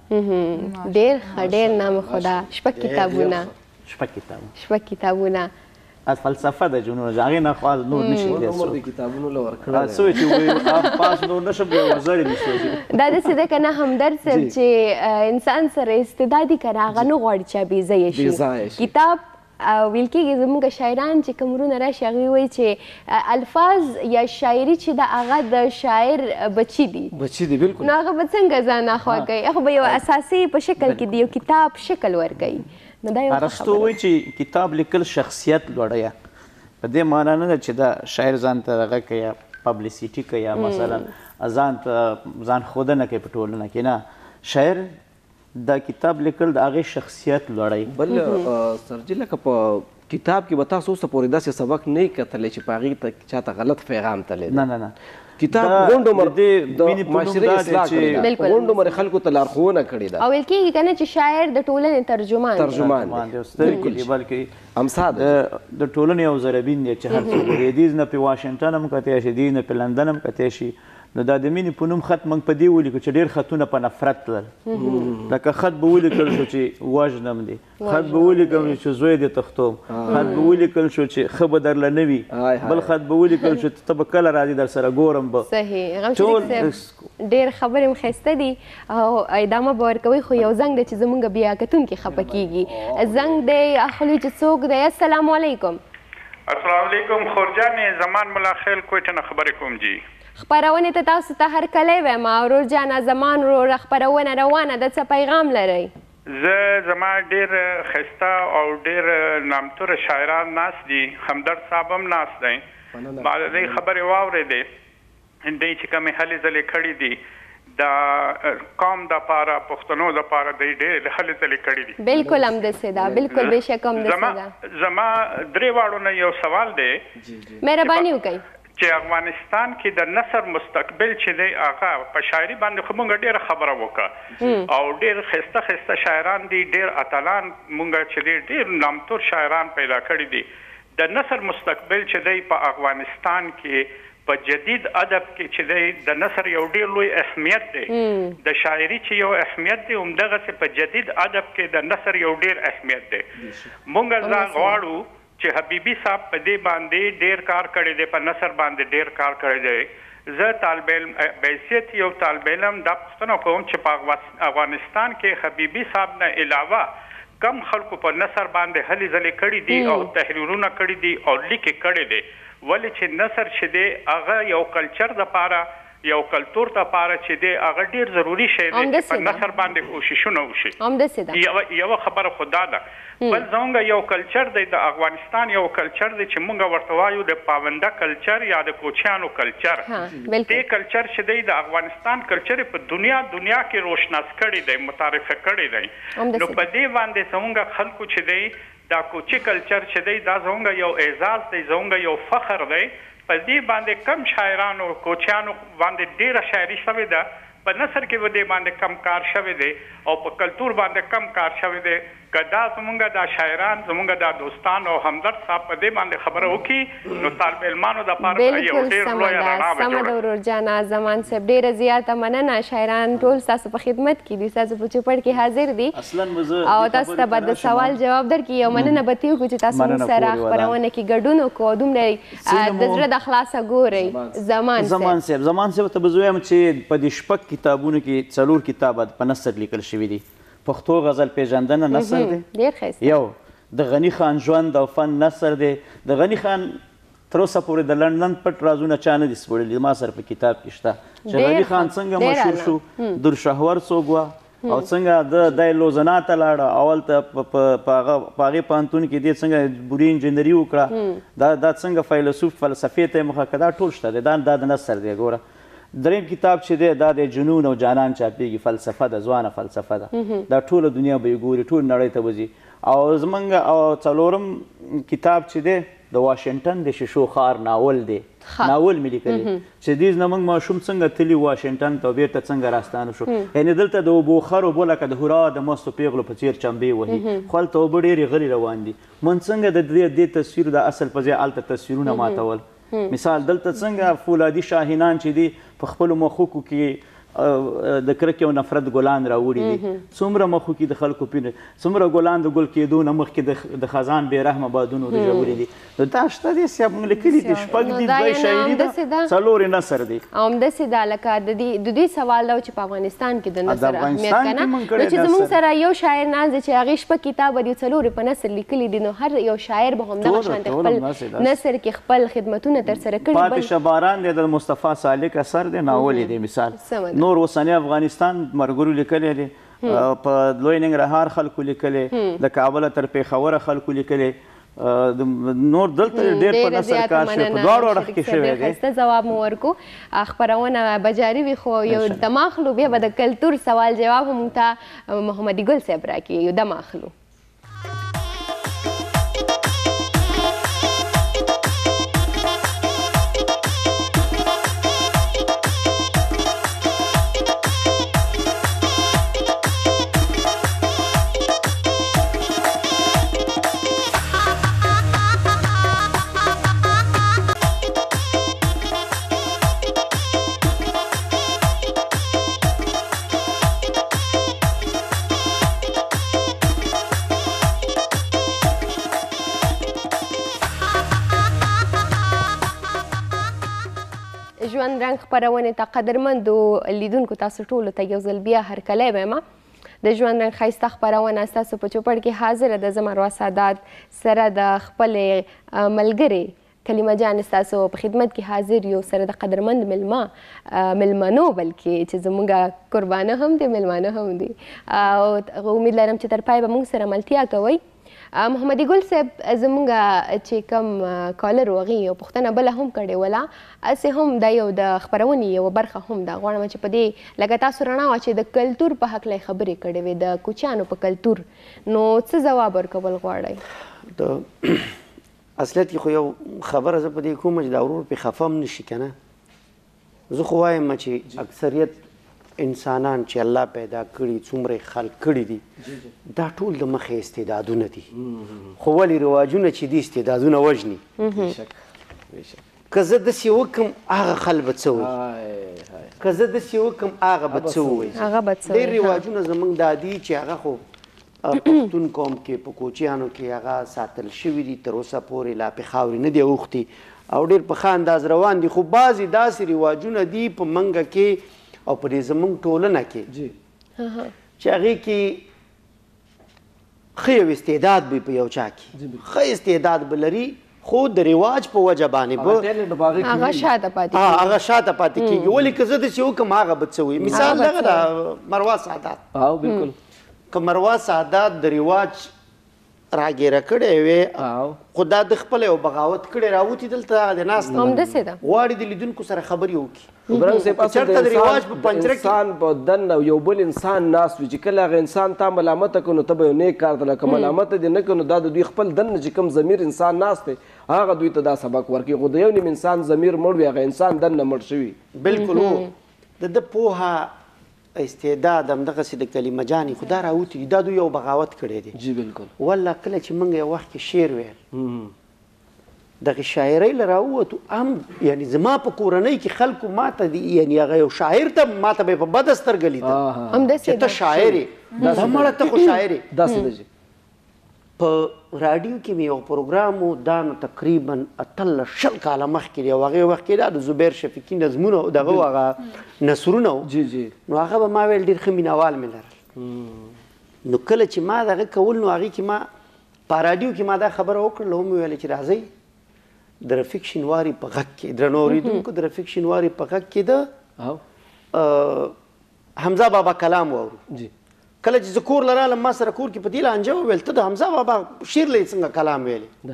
ډېر ښه، ډېر نام خدا. شپږ کتابونه شپږ کتابونه شپږ کتابونه از فلسفه د جنون هغې نه خو نور نشي عمر د کتابونو له ورکړه څه چې وایي پاس نور نشم بیا ورزړې نشي. دا داسې ده که نه همدرد صاحب چې انسان سره استعدادي که نه هغه نه غواړي چې بېځایه شي. کتاب ویل کېږي زموږ شاعران چې کوم ورونه راشي هغوی وایي چې الفاظ یا شاعري چې ده هغه د شاعر بچي دي بچي دي بالکل. نو هغه به څنګه ځان اخوا کوي؟ هغه به یو اساسي په شکل کې د یو کتاب شکل ورکوي. نو دا یو ارسطو وایي چې کتاب لیکل شخصیت لوړوي. په دې معنا نه ده چې دا شاعر ځان ته دغه کوي یا پبلیسیټي کوي یا مثلا ځان ته ځان ښودنه کوي په ټولنه کې، نه، شاعر دا کتاب لیکل د هغې شخصیت لوړوي. بل سرجي لکه په کتاب کې به تاسو اوسه پورې داسې سبق نه کتلی چې په هغې ته چاته غلط پیغام تللی نه نه نه کتاب غونډ عمر د معاشرې اصلاح کړې ده، غونډ عمر خلکو ته لارښوونه کړې ده. او ویل کېږي که نه چې شاعر د ټولنې ترجمان ترجمان دی، سترګې دي بلکې امسا ده د ټولنې یو ضربین دی چې هر څوک لویدیځ نه په واشنګټن هم کتی شي، دیځ نه په لندن هم کتی شي. نو دا د مینې په نوم خط موږ په دې ولیکو چې ډېر خطونه په نفرت تلل. لکه خط به ولیکل شو چې وژنم دی، خط به ولیکل شو چې زوی دې تښتوم، خط به ولیکل شو چې ښه به درله نه وي، بل خط به ولیکل شو چې ته به کله راځي در سره ګورم به. صحیح. غم شریف صاحب ډېر خبرې هم ښایسته دي او ادامه به ورکوئ، خو یو زنګ دی چې زموږ بیا کتونکي خفه کېږي. زنګ دی اخلو چې څوک دی. السلام علیکم. السلام علیکم خورجانې، زمان ملا خیل کویټه نه خبرې کوم جی. خپرونې ته تاسو ته هرکلی وایم ورور جانه، زمان وروره خپرونه روانه ده، څه پیغام لرئ؟ زه زما ډېر ښایسته او ډېر نامتوره شاعران ناست دي، همدرد صاحب هم ناست دی. ما د دې خبرې واورېدې، دوی چې کومې هلې ځلې کړي دي د قوم دپاره پښتنو دپاره دوی ډېرې هلې ځلې کړي دي. بالکل همداسې ده، بالکل بېشکه همداسې ده. زما درې واړو نه یو سوال دی، مهرباني وکئ چې افغانستان کې د نثر مستقبل چې دی هغه په شاعري باندې خو مونږ ډېره خبره وکړه او ډېر ښایسته ښایسته شاعران دي، ډېر اتلان مونږ چې دی ډېر نامتور شاعران پیدا کړي دي. د نثر مستقبل چې دی په افغانستان کې په جدید ادب کې چې دی د نثر یو ډېر لوی اهمیت دی، د شاعري چې یو اهمیت دی همدغسې په جدید ادب کې د نثر یو ډېر اهمیت دی. مونږ دا غواړو چې حبیبي صاحب په دې باندې ډېر کار کړی دی، په نثر باندې ډېر کار کړی دی. زه طالب علم بحیثیت یو طالب علم دا پوښتنه کوم چې په افغانستان کې حبیبي صاحب نه علاوه کم خلکو په نثر باندې هلې ځلې کړي دي او تحریرونه کړي دي او لیکې کړي دي، ولې چې نثر چې دی هغه یو کلچر دپاره یو کلتور دپاره چې دی هغه ډېر ضروري شی دی چې په نثر باندې کوششونه وشي. یوه خبره خو دا ده. بل زموږ یو کلچر دی د افغانستان یو کلچر دی چې مونږ ورته وایو د پاونده کلچر یا د کوچیانو کلچر. دې کلچر چې دی د افغانستان کلچر په دنیا دنیا کې روشناس کړی دی، متعرفه کړی دی. نو په دې باندې زموږ خلکو چې دی دا کوچي کلچر چې دی دا زموږ یو اعزاز دی، زموږ یو فخر دی. په دې باندې کم شاعرانو کوچیانو باندې ډېره شاعري شوې ده، په نثر کې به دې باندې کم کار شوی دی او په کلتور باندې کم کار شوی دی. که دا زمونږ دا شاعران زمونږ دا دوستان او همدرد صاحب په دې باندې خبره وکړي نو طالب علمانو دپاره یو ډېر لویه رڼا به سمه ده ورور جانه زمان صاحب ډېره زیاته مننه شاعران ټول ستاسو په خدمت کې دي ستاسو په چوپړ کې حاضر دي او تاسو ته به د سوال جواب درکړي او مننه به ترې وکړو چې تاسو موږ سره خپرونه کې ګډون وکړو دومره د زړه د خلاصه ګورئ زمان زمان صاحب زمان صاحب ته به زه وایم چې په دې شپږ کتابونو کې څلور کتابه په نثر لیکل شوي دي پښتو غزل پیژندنه نثر دی ډېر ښایسته یو د غني خان ژوند او فن نثر دی د غني خان تر اوسه پورې د لندن پټ رازونه چا نه دي سپړلي ما سره په کتاب کې شته چې غني خان څنګه مشهور شو درشهور څوک وه او څنګه د دی لوزنا ته لاړه اول ته په هغې پوهنتون کې دې څنګه بوري انجینري وکړه دا دا څنګه فیلسوف فلسفې ته یې مخه کړه دا ټول شته دی دا د نثر دی ګوره دریم کتاب چې دی دا د جنون او جانان چاپېږي فلسفه ده ځوانه فلسفه ده دا ټوله دنیا به یې ګوري ټول نړۍ ته به ځي او زمونږ او څلورم کتاب چې دی د واشنګټن د شیشو ښار ناول دی ناول مې لیکلی چې دې زموږ ماشوم څنګه تلي واشنګټن ته بیرته څنګه راستانه شو یعنې دلته د اوبو خر اوبو لکه د هورا د مستو پیغلو په څېر چمبې وهي خو هلته اوبه ډېرې غلې روان دي من څنګه د دې تصویر د اصل په ځای هلته تصویرونه ماتول مثال دلته څنګه فولادي شاهینان چې دي په خپلو مخوکو کې د کرکې او نفرت ګلان راوړي دي څومره مخو کې د خلکو پینه څومره ګلان د ګل کېدو نه مخکې د خزان بې رحمه بادونو رژولي دي نو دا شته دي صاحب موږ لیکلي دي شپږ دي دوی شاعري ده څلور یې نثر دی او همداسې ده لکه د دې سوال ده چې په افغانستان کې د نثر اهمیت که نه نو چې زموږ سره یو شاعر ناست دی چې هغې شپږ کتابه دي څلور یې په نثر لیکلي دي نو هر یو شاعر به همدغه شانتې خپل نثر کې خپل خدمتونه ترسره کړي پاتې شه باران دی د مصطفی سالک اثر دی ناول دی مثال نور اوسنی افغانستان مرګرو لیکلی دی په لوی ننګرهار خلکو لیکلی د کابله تر پېښوره خلکو لیکلی نور دلته ډېر په نثر کار شوی په دواړو اړخ کې شوی دی ښایسته ځواب مو ورکړو خپرونه به جاري وي خو یو دم اخلو بیا به د کلتور سوال جواب هم ته محمدي ګل صاحب راکړي یو دم اخلو ژوند رنګ خپرونې ته قدرمندو لیدونکو تاسو ټولو ته یو ځل بیا هرکلی وایم د ژوند رنګ ښایسته خپرونه ستاسو په چوپړ کې حاضره ده زه مروه سادات سره د خپلې ملګرې کلیمه جان ستاسو په خدمت کې حاضر یو سره د قدرمند ملما ملمنو بلکې چې زموږ قربانه هم دي ملمانه هم دي او امید لرم چې تر پای به موږ سره ملتیا کوئ محمدي ګل صاحب زموږ چې کوم کالر و هغې یو پوښتنه بله هم کړې وله هسې هم دا یو د خپرونې یوه برخه هم ده غواړم چې په دې لکه تاسو رڼا وه چې د کلتور په هکله یې خبرې کړې وې د کوچیانو په کلتور نو څه ځواب ورکول غواړئ د اصلیت کې خو یو خبره زه په دې کوم چې دا ورور پې خفه هم نه شي که نه زه خو وایم چې اکثریت انسانان چې الله پیدا کړي څومره خلق کړي دي دا ټول د مخې استعدادونه دي خو ولې رواجونه چې دي استعدادونه وژني که زه داسې وکړم هغه خل به څه وایي که زه داسې وکړم هغه به څه ووایي ډېر رواجونه زموږ دا دي چې هغه خو پښتون قوم کې په کوچیانو کې هغه ساتل شوي دي تر اوسه پورې لا پې خاورې نه دي اوښتي او ډېر په ښه انداز روان دي خو بعضې داسې رواجونه دي په منګه کې او په دې زموږ ټولنه کې چې هغې کې ښه یو استعداد به په یو چا کې ښه استعداد به لري خو د رواج په وجه باندې به هغه شاته پاتې هغه شاته پاتې کېږي ولې که زه داسې وکړم هغه به څه وایي مثال دغه ده مروا سعادت او بالکل که مروا سعادت د رواج راګیره کړی وې خو دا د خپله یو بغاوت کړی راوتي دلته هغه د ناسته همداسې ده غواړي د لیدونکو سره خبرې وکړي برنګ صاحب اصل د رواج په پنجره کې انسان په دننه یو بل انسان ناست وي چې کله هغه انسان تا ملامته کړو نو ته به یو نیک کار ته لکه ملامته دې نه کړو نو دا د دوی خپل دننه چې کوم ضمیر انسان ناست دی هغه دوی ته دا سبق ورکوي خو د یو نیم انسان ضمیر مړ وي هغه انسان دننه مړ شوي بالکل هو د ده پوهه استعداد همدغسې د کلمه جانې خو دا راوتي دي دا دوی یو بغاوت کړی دی جی بالکل والله کله چې موږ یو وخت کې شعر ویل دغه شاعرۍ له راووتو هم یعنی زما په کورنۍ کې خلکو ماته دي یعنی هغه یو شاعر ته ماته به په بده سترګه لیدل چې ته شاعر یې دا مړه ته خو شاعر یې داسې ده په راډیو کې مې یو پروګرام و دا نو تقریبا اتلس شل کاله مخکې دی او هغې وخت کې دا د زبیر شفیقي نظمونه او دغه هغه نثرونه و جی جی نو هغه به ما ویل ډېر ښه مینهوال مې لرل نو کله چې ما دغه کول نو هغې کې ما په راډیو کې ما دا خبره وکړله ومې ویله چې راځئ د رفیق شینواري په غږ کې درنو اورېدونکو د رفیق شینواري په غږ کې د حمزه بابا کلام واورو جی کله چې زه کور له رالم ما سره کور کې په دې لانجه وویل ته د حمزه بابا شعر له څنګه کلام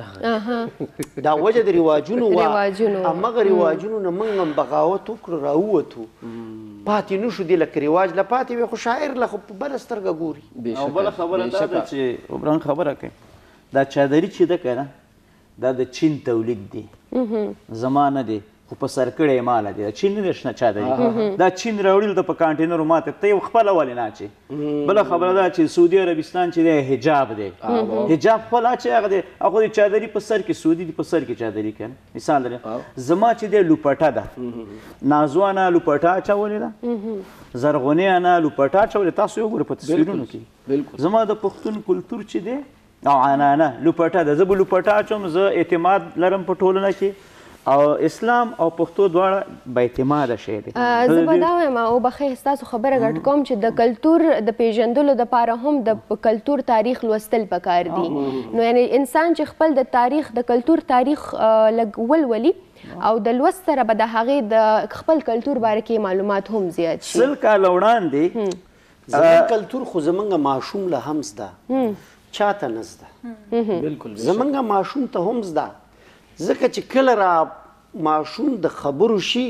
ویلې دا وجه د رواجونو وه همغه رواجونو نه موږ هم بغاوت وکړو راووتو پاتې نه شو دې لکه رواج له پاتې وې خو شاعر له خو په بله سترګه ګوري او بله خبره دا ده چې عمران خبره کوي دا چادري چې ده که نه دا د چین تولید دی زما نه دی خو په سر کړی ماله دی چین نه دی شنه چادري دا چین راوړي دلته په کانټینرو ماته ته یې خپله ولې نه اچې بله خبره دا چې سعودي عربستان چې دی حجاب دی حجاب خپل اچوي هغه دی هغه د چادري په سر کې سعودي دي په سر کې چادري کوي مثال لري زما چې دی لوپټه ده نازوانه لوپټه اچولې ده زرغونیانه لوپټه اچولې تاسو یې وګورئ په تصویرونو کې زما د پښتون کلتور چې دی او عنانه لوپټه ده زه به لوپټه اچوم زه اعتماد لرم په ټولنه کې او اسلام او پښتو دواړه با اعتماده شی دی زه به دا وایم او بخیر ستاسو خبره ګډ کوم چې د کلتور د پیژندلو دپاره هم د کلتور تاریخ لوستل پکار دي نو یعنی انسان چې خپل د تاریخ د کلتور تاریخ لږ ولولي او د لوست سره به د هغې د خپل کلتور باره کې معلومات هم زیات شي سل کاله وړاندې زموږ کلتور خو زموږ ماشوم له هم زده چاته نه زده بالکل زموږ ماشوم ته هم زده ځکه چې کله را ماشوم د خبرو شي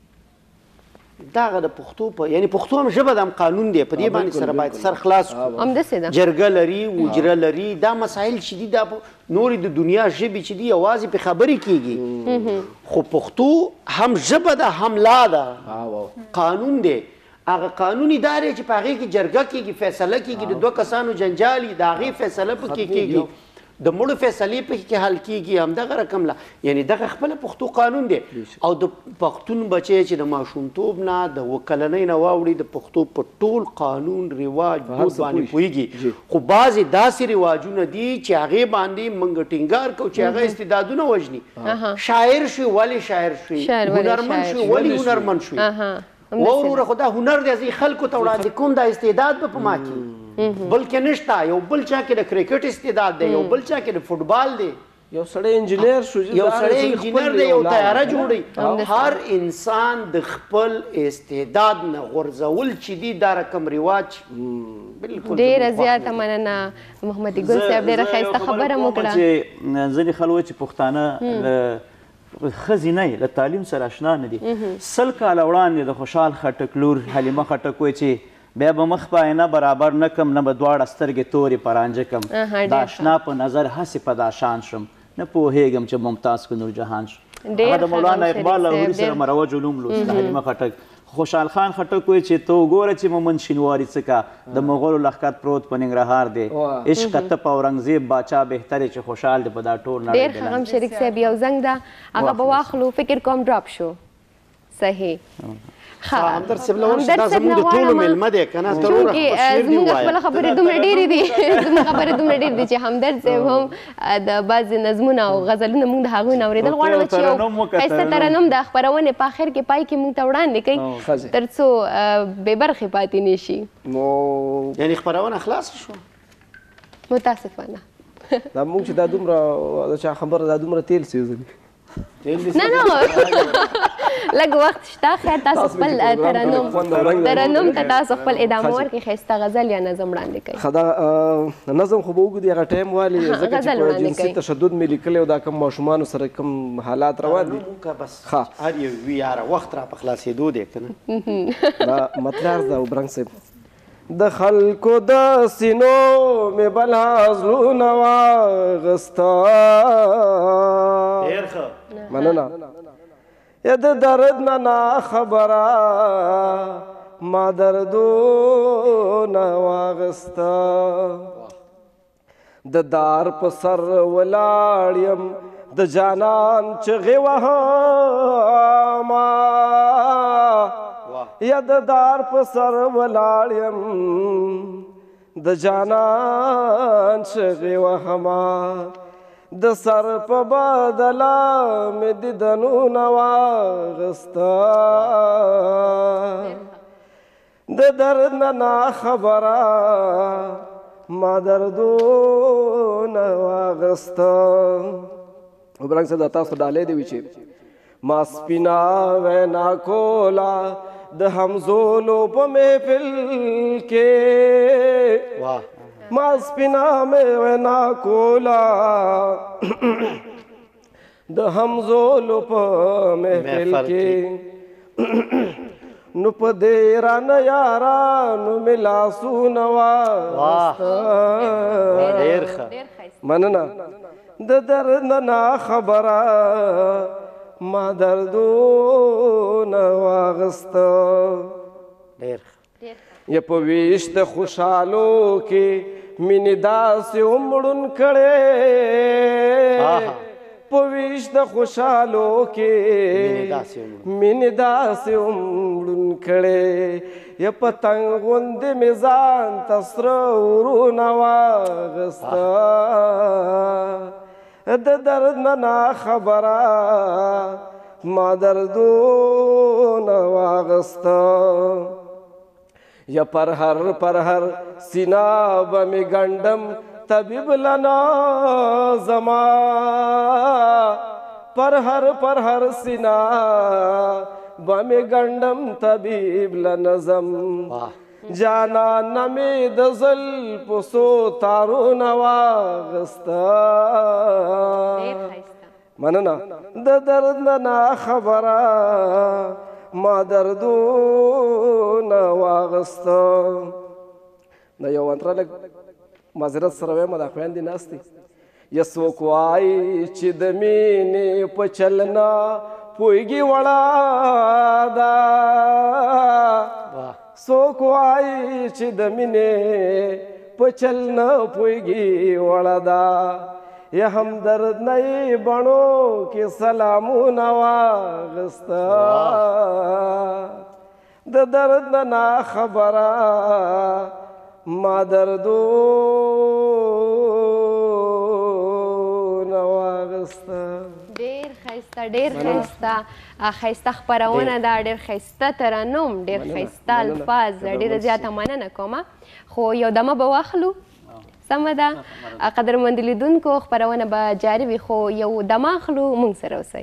دغه د پښتو په یعنی پښتو هم ژبه د هم قانون دی په دې باندې سره باید سر خلاص کړو جرګه لري وجره لري دا مسایل چې دي دا نورې د دنیا ژبې چې دي یوازې پې خبرې کیږي خو پښتو هم ژبه ده هم لا ده قانون دی هغه قانوني ادارې چې په هغې کې جرګه کیږي فیصله کیږي د دوه کسانو جنجال د هغې فیصله پکې کیږي د مړو فیصلې پکې کې حل کیږي همدغه رقم لا یعنی دغه خپله پښتو قانون دی او د پښتون بچی چې د ماشومتوب نه د اوه کلنۍ نه واوړي د پښتو په ټول قانون رواج دود باندې پوهېږي خو بعضې داسې رواجونه دي چې هغې باندې موږ ټینګار کوو چې هغه استعدادونه وژني شاعر شوي ولې شاعر شوي هنرمند شوي ولې هنرمند شوي وروره خو دا هنر دی زه خلکو ته وړاندې کوم دا استعداد به په ما کې بلکې نشته یو بل چا کې د کرکټ استعداد دی یو بل چا کې د فوټبال دی یو سړی انجینر شو یو سړی انجینر دی یو طیاره جوړوي هر انسان د خپل استعداد نه غورځول چې دي دا رقم رواج بالکل ډېره زیاته مننه محمد ګل صاحب ډېره ښایسته خبره مو کړه چې ځینې خلک وایي چې پښتانه ښځې نه له تعلیم سره اشنا نه دي سل کاله وړاندې د خوشحال خټک لور حلیمه خټک وایي چې بیا به مخ په آینه برابر نه کم نه به دواړه سترګې تورې په رانجه کم د اشنا په نظر هسې په دا شان شم نه پوهېږم چې ممتاز که نورجهان شم هغه د مولانا اقبال لاهوري سره مروج علوم لوست حلیمه خټک خوشحال خان خټک وایي چې ته وګوره چې مومن شینواري څه کا د مغولو لښکر پروت په ننګرهار دی عشق ته په اورنګزیب باچا بهتر چې خوشحال دی په دا ټول نړۍ ډېر ښه غم شریک صاحب یو زنګ ده هغه به واخلو فکر کوم ډراپ شو صحیح همدرد صاحب له ورشه دا زموږ د ټولو میلمه دی که نه ضروره زموږ خپله خبرې دومره ډېرې دي زموږ خبرې دومره ډېرې دي چې همدرد صاحب هم د بعضې نظمونه او غزلونه موږ د هغوی نه اورېدل غواړو چې یو ښایسته ترنم د خپرونې په آخر کې پای کې موږ ته وړاندې کوي تر څو بې برخې پاتې نه شي یعنی خپرونه خلاصه شوه متاسفانه دا موږ چې دا دومره د چا خبره دا دومره تیل سوځوي نه نه لږ وخت شته خیر تاسو خپل ترنم ترنم ته تاسو خپل ادامه ورکړئ ښایسته غزل یا نظم وړاندې کړئ ښه دا نظم خو به وګوري هغه ټایم والي ځکه چې په جنسي تشدد مې لیکلی او دا کوم ماشومانو سره کوم حالات روان دي ښه هر یو وي یاره وخت را په خلاصېدو دی که نه دا مطلب ده برنګ صاحب د خلکو د سینو مې بل حاضرونه واغسته ډېر ښه مننه یا د درد نه نا خبره ما دردونه واغسته د دار په سر ولاړ یم د جانان چغې وهمه یا د دار په سر ولاړ یم د جانان چغې وهمه د سر په بدله مې دیدنونه واغسته د درد نه ناخبره ما دردونه واغسته وبرنګ صاحب دا تاسو ډالۍ دی وي چې ما سپینا وینا کولا د همزولو په محفل کې ما سپینا مې وینا کولا د همزولو په محفل کې نو په دې رانه یارانو مې لاسونه واغسته مننه د درد نه ناخبره ما دردونه واغسته یا په ویش د خوشحالو کې مینې داسې ومړون کړې په ویش د خوشحالو کې مینې داسې ومړون کړې یا پتنګ غوندې مې ځان ته سره ورونه واغسته د درد نه ناخبره ما دردونه واغسته یا پر هر پر هر سینا به مې ګنډم طبیب لنا زما پر هر پر هر سینا به مې ګنډم طبیب لنظم جانان مې د زلفو څو تارونه واغسته مننه د درد نه ناخبره ما دردونه واغسته دا یو انتره لږ معذرت سره وایم دا خویندې ناست دي یا څوک وایي چې د مینې په چلنا پوهېږي وړه ده څوک وایي چې د مینې په چلنا پوهېږي وړه ده یا همدرد نه یې بڼو کې سلامونه واغسته د درد نه ناخبره ما دردونه واغسته ډېر ښایسته ډېر ښایسته ښایسته خپرونه ده ډېر ښایسته ترنم ډېر ښایسته الفاظ ډېره زیاته مننه کومه خو یو دمه به واخلو سمه ده قدرمند لیدونکو خپرونه به جاري وي خو یو دمه اخلو موږ سره اوسئ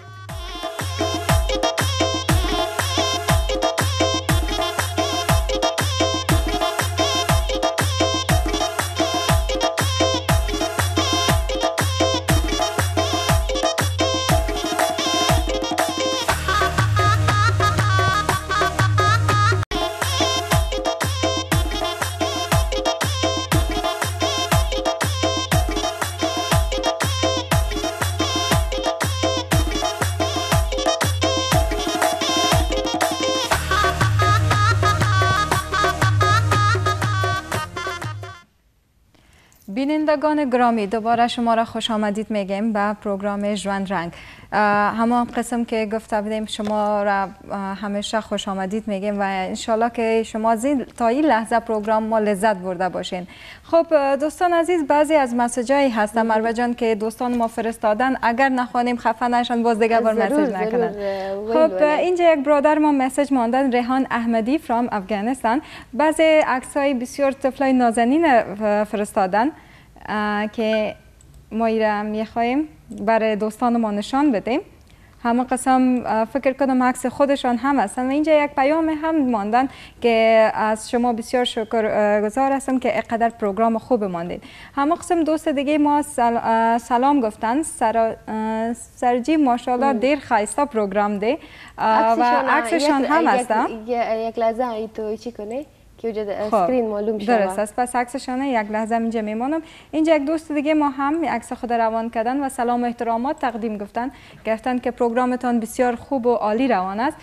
بینندگان گرامی دوباره شما را خوش آمدید میگیم به پروگرام ژوند رنگ. همان قسم که گفته بودیم شما را همیشه خوش آمدید میگیم و انشالله که شما تا این لحظه پروگرام ما لذت برده باشین. خب دوستان عزیز بعضی از مسیجایی هستن مروه جان که دوستان ما فرستادن اگر نخوانیم خفه نشن باز دیگه بار مسیج نکنن. خب اینجا یک برادر ما مسیج ماندن ریحان احمدی فرام افغانستان بعضی عکسای بسیار طفلای نازنین فرستادن که ما ایره میخواهیم برای دوستان ما نشان بدیم. همه قسم فکر کنم عکس خودشان هم هستن و اینجا یک پیام هم ماندن که از شما بسیار شکر گزار هستم که اینقدر پروگرام خوب ماندید. همه قسم دوست دیگه ما سلام گفتن سر سرجی ماشاءالله دیر خایسته پروگرام ده و عکسشان هم هستن. یک لحظه ای تو چی کنی؟ که وجود اسکرین معلوم شده. درست است. پس عکسشان یک لحظه اینجا میمانم. اینجا یک دوست دیگه ما هم عکس خود روان کردن و سلام و احترامات تقدیم گفتن. گفتن که پروگرامتان بسیار خوب و عالی روان است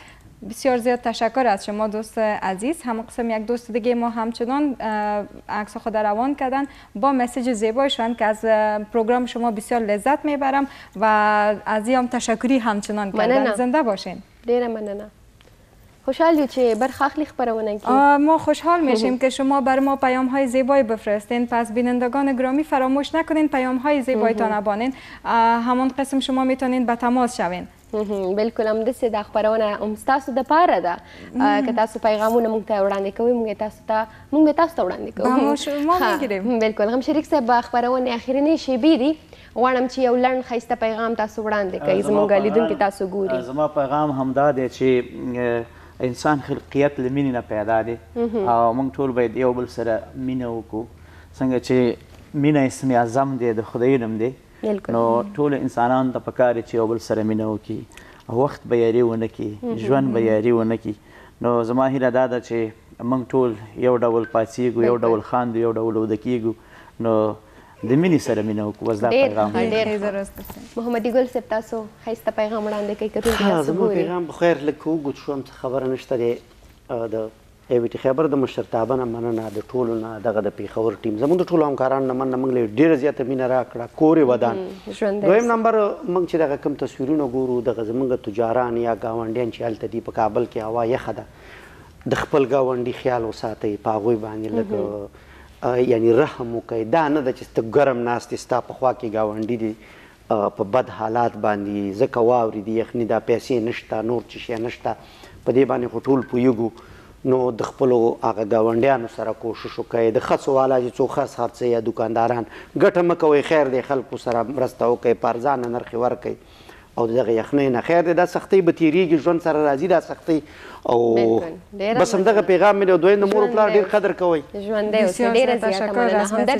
بسیار زیاد تشکر از شما دوست عزیز. هم قسم یک دوست دیگه ما همچنان عکس خود روان کردن با مسیج زیبایشان که از پروگرام شما بسیار لذت میبرم و از این هم تشکری همچنان کردن. زنده باشین. ډیره مننه. خوشحال یو چې برخه اخلي خبرونه کې. ما خوشحال میشیم که شما بر ما پیام های زیبایی بفرستین. پس بینندگان گرامی فراموش نکنین پیام های زیبایتان بانین. همون قسم شما میتونین به تماس شوین. بالکل همداسې دا خپرونه هم ستاسو دپاره ده که تاسو پیغامونه موږ ته وړاندې کوئ موږ تاسو ته موږ تاسو ته وړاندې کوو. بالکل غم شریک صاحب خپرونې اخرنۍ شیبې دي غواړم چې یو لنډ ښایسته پیغام تاسو وړاندې کوئ زموږ لیدونکي تاسو ګوري. زما پیغام همدا دی چې انسان خلقیت له مینې نه پیدا دی او موږ ټول باید یو بل سره مینه وکړو څنګه چې مینه اسم اعظم دی د خدای نوم دی نو ټول انسانانو ته پکار چې یو بل سره مینه وکړي وخت به یاري ونه کړي ژوند به یاري ونه کړي نو زما هیله دا ده چې موږ ټول یو ډول پاڅېږو یو ډول خاندو یو ډول وده کېږو نو د مینې سره مینه وکړو بس دا پیغام محمدي ګل صاحب تاسو ښایسته پیغام وړاندې کوئ کتونکي تاسو زما پیغام بخیر لږ اوږد شوم څه خبره نشته دی د ای وی ټي خیبر د مشرتابه نه مننه د ټولو نه دغه د پېښور ټیم زموږ د ټولو همکارانو نه مننه موږ له ډېره زیاته مینه راکړه کور یې ودان دویم نمبر موږ چې دغه کوم تصویرونه ګورو دغه زموږ تجاران یا ګاونډیان چې هلته دي په کابل کې هوا یخه ده د خپل ګاونډي خیال وساتئ په هغوی باندې لږ یعنی رحم وکړئ دا نه ده چې ته ګرم ناست یې ستا په خوا کې ګاونډي دي په بد حالات باندې ځکه واوري دي یخني دا پیسې نشته نور څه شی نشته په دې باندې خو ټول پوهېږو نو د خپلو هغه ګاونډیانو سره کوشش وکړئ د خسو والا چې څو خس خرڅوي یا دوکانداران ګټه مه کوئ خیر دی خلکو سره مرسته وکړئ په ارزانه نرخ یې ورکړئ او دغه یخنۍ نه خیر دی دا سختۍ به تېرېږي ژوند سره راځي دا سختۍ او بس همدغه پیغام مې دی دویم د مور و پلار ډېر قدر کوئ ژوندی اوسئ ډېره زیاته مننه همدرد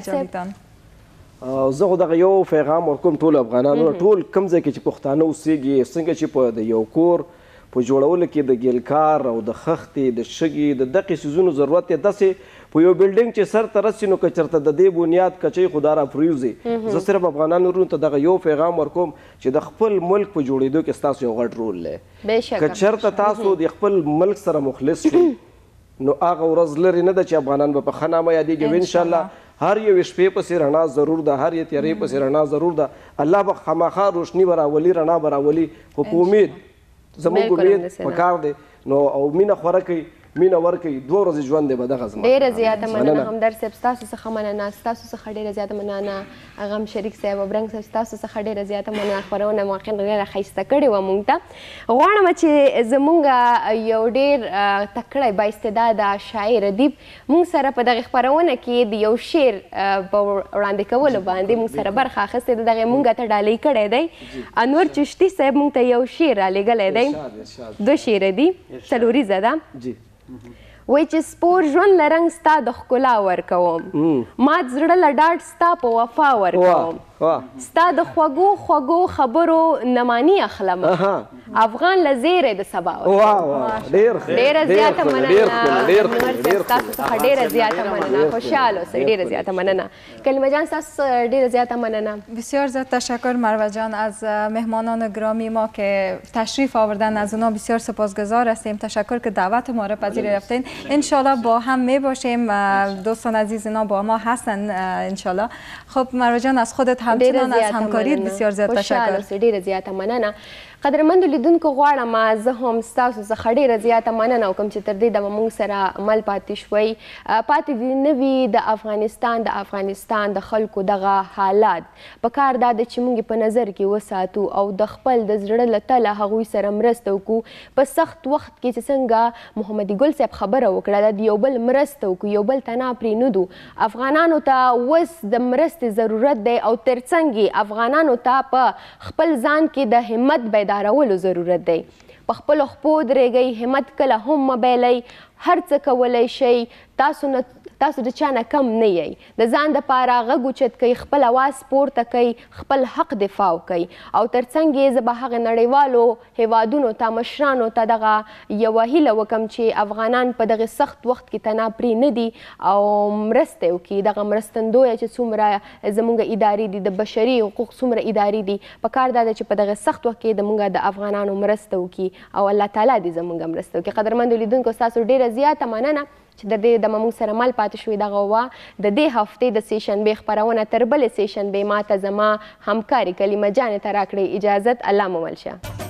صاحب زه خو دغه یو پیغام ورکوم ټولو افغانانو ټول کوم ځای کې چې پښتانه اوسېږي څنګه چې په د یو کور په جوړولو کې د ګیلکار او د خښتې د شګې د دغې څیزونو ضرورت دی داسې په یو بلډینګ چې سر ته رسي نو که چېرته د دې بنیاد کچۍ خو دا راپرېوځي زه صرف افغانانو ورونو ته دغه یو پیغام ورکوم چې د خپل ملک په جوړېدو کې ستاسو یو غټ رول دی که چېرته تاسو د خپل ملک سره مخلص شئ نو هغه ورځ لرې نه ده چې افغانان به په ښه نامه یادېږي او انشاءالله هر یو شپې پسې رڼا ضرور ده هر یو تیارې پسې رڼا ضرور ده الله به خامخا روشني به راولي رڼا به راولي خو په امید زموږ امید پکار دی نو او مینه خوره کوي مینه ورکوي دوه ورځې ژوند دی به دغه زما ډېره زیاته مننه همدرد صاحب ستاسو څخه مننه ستاسو څخه ډېره زیاته مننه غم شریک صاحب او برنګ صاحب ستاسو څخه ډېره زیاته مننه خپرونه مو واقعا ډېره ښایسته کړې وه موږ ته غواړم چې زموږ یو ډېر تکړی بااستعداده شاعر ادیب موږ سره په دغې خپرونه کې د یو شعر په وړاندې کولو باندې موږ سره برخه اخیستې ده دغې موږ ته ډالۍ کړی دی انور چشتي صاحب موږ ته یو شعر رالیږلی دی دوه شعره دي څلوریزه ده وای چې سپور ژوند له رنګ ستا د ښکلا ورکوم مات زړه له ډاډ ستا په وفا ورکوم ستا د خوږو خوږو خبرو نمانی اخلم افغان له زیری د سبا ډېره زیاته مننه ستاسو څخه ډېره زیاته مننه خوشحال اوسئ ډېره زیاته مننه کلمه جان ستاسو ډېره زیاته مننه بسیار زیاد تشکر مروه جان از مهمانان گرامی ما که تشریف آوردن از اونا بسیار سپاسگزار هستیم تشکر که دعوت ما را پذیرفته رفتین انشالله با هم می باشیم دوستان عزیز اینا با ما هستن انشالله خب مروه جان از خودت همچنان از همکاریت بسیار زیاد تشکر ډېره زیاته مننه قدرمندو لیدونکو غواړم زه هم ستاسو څخه ډېره زیاته مننه وکړم چې تر دې دمه موږ سره عمل پاتې شوئ پاتې دې نه وي د افغانستان د افغانستان د خلکو دغه حالات پکار دا ده چې موږ په نظر کې وساتو او د خپل د زړه له تله هغوی سره مرسته وکړو په سخت وخت کې چې څنګه محمدي ګل صاحب خبره وکړه د یو بل مرسته وکړو یو بل ته نه پرېنږدو افغانانو ته اوس د مرستې ضرورت دی او تر څنګ افغانانو ته په خپل ځان کې د همت بیدارولو ضرورت دی په خپلو خپو درېږئ همت کله هم مه بایلئ هر څه کولی شئ تاسو نه تاسو د چا نه کم نه یئ د ځان دپاره غږ اوچت کوئ خپل اواز پورته کوئ خپل حق دفاع کوئ او تر څنګ یې زه به هغې نړیوالو هیوادونو ته مشرانو ته دغه یوه هیله وکړم چې افغانان په دغه سخت وخت کې تنها پرې نه دي او مرسته وکړي دغه مرستندویه چې څومره زموږ ادارې دي د بشري حقوق څومره ادارې دي په کار دا ده چې په دغه سخت وخت کې زموږ د افغانانو مرسته وکړي او الله تعالی دې زموږ مرسته وکړي. قدرمندو لیدونکو ستاسو ډېره زیاته مننه چې د دې دمه موږ سره مل پاتې شوي. دغه وه د دې هفتې د سې شنبې خپرونه. تر بلې سې شنبې ما ته زما همکاري کلیمه جانې ته راکړئ اجازت. الله مو مل شه.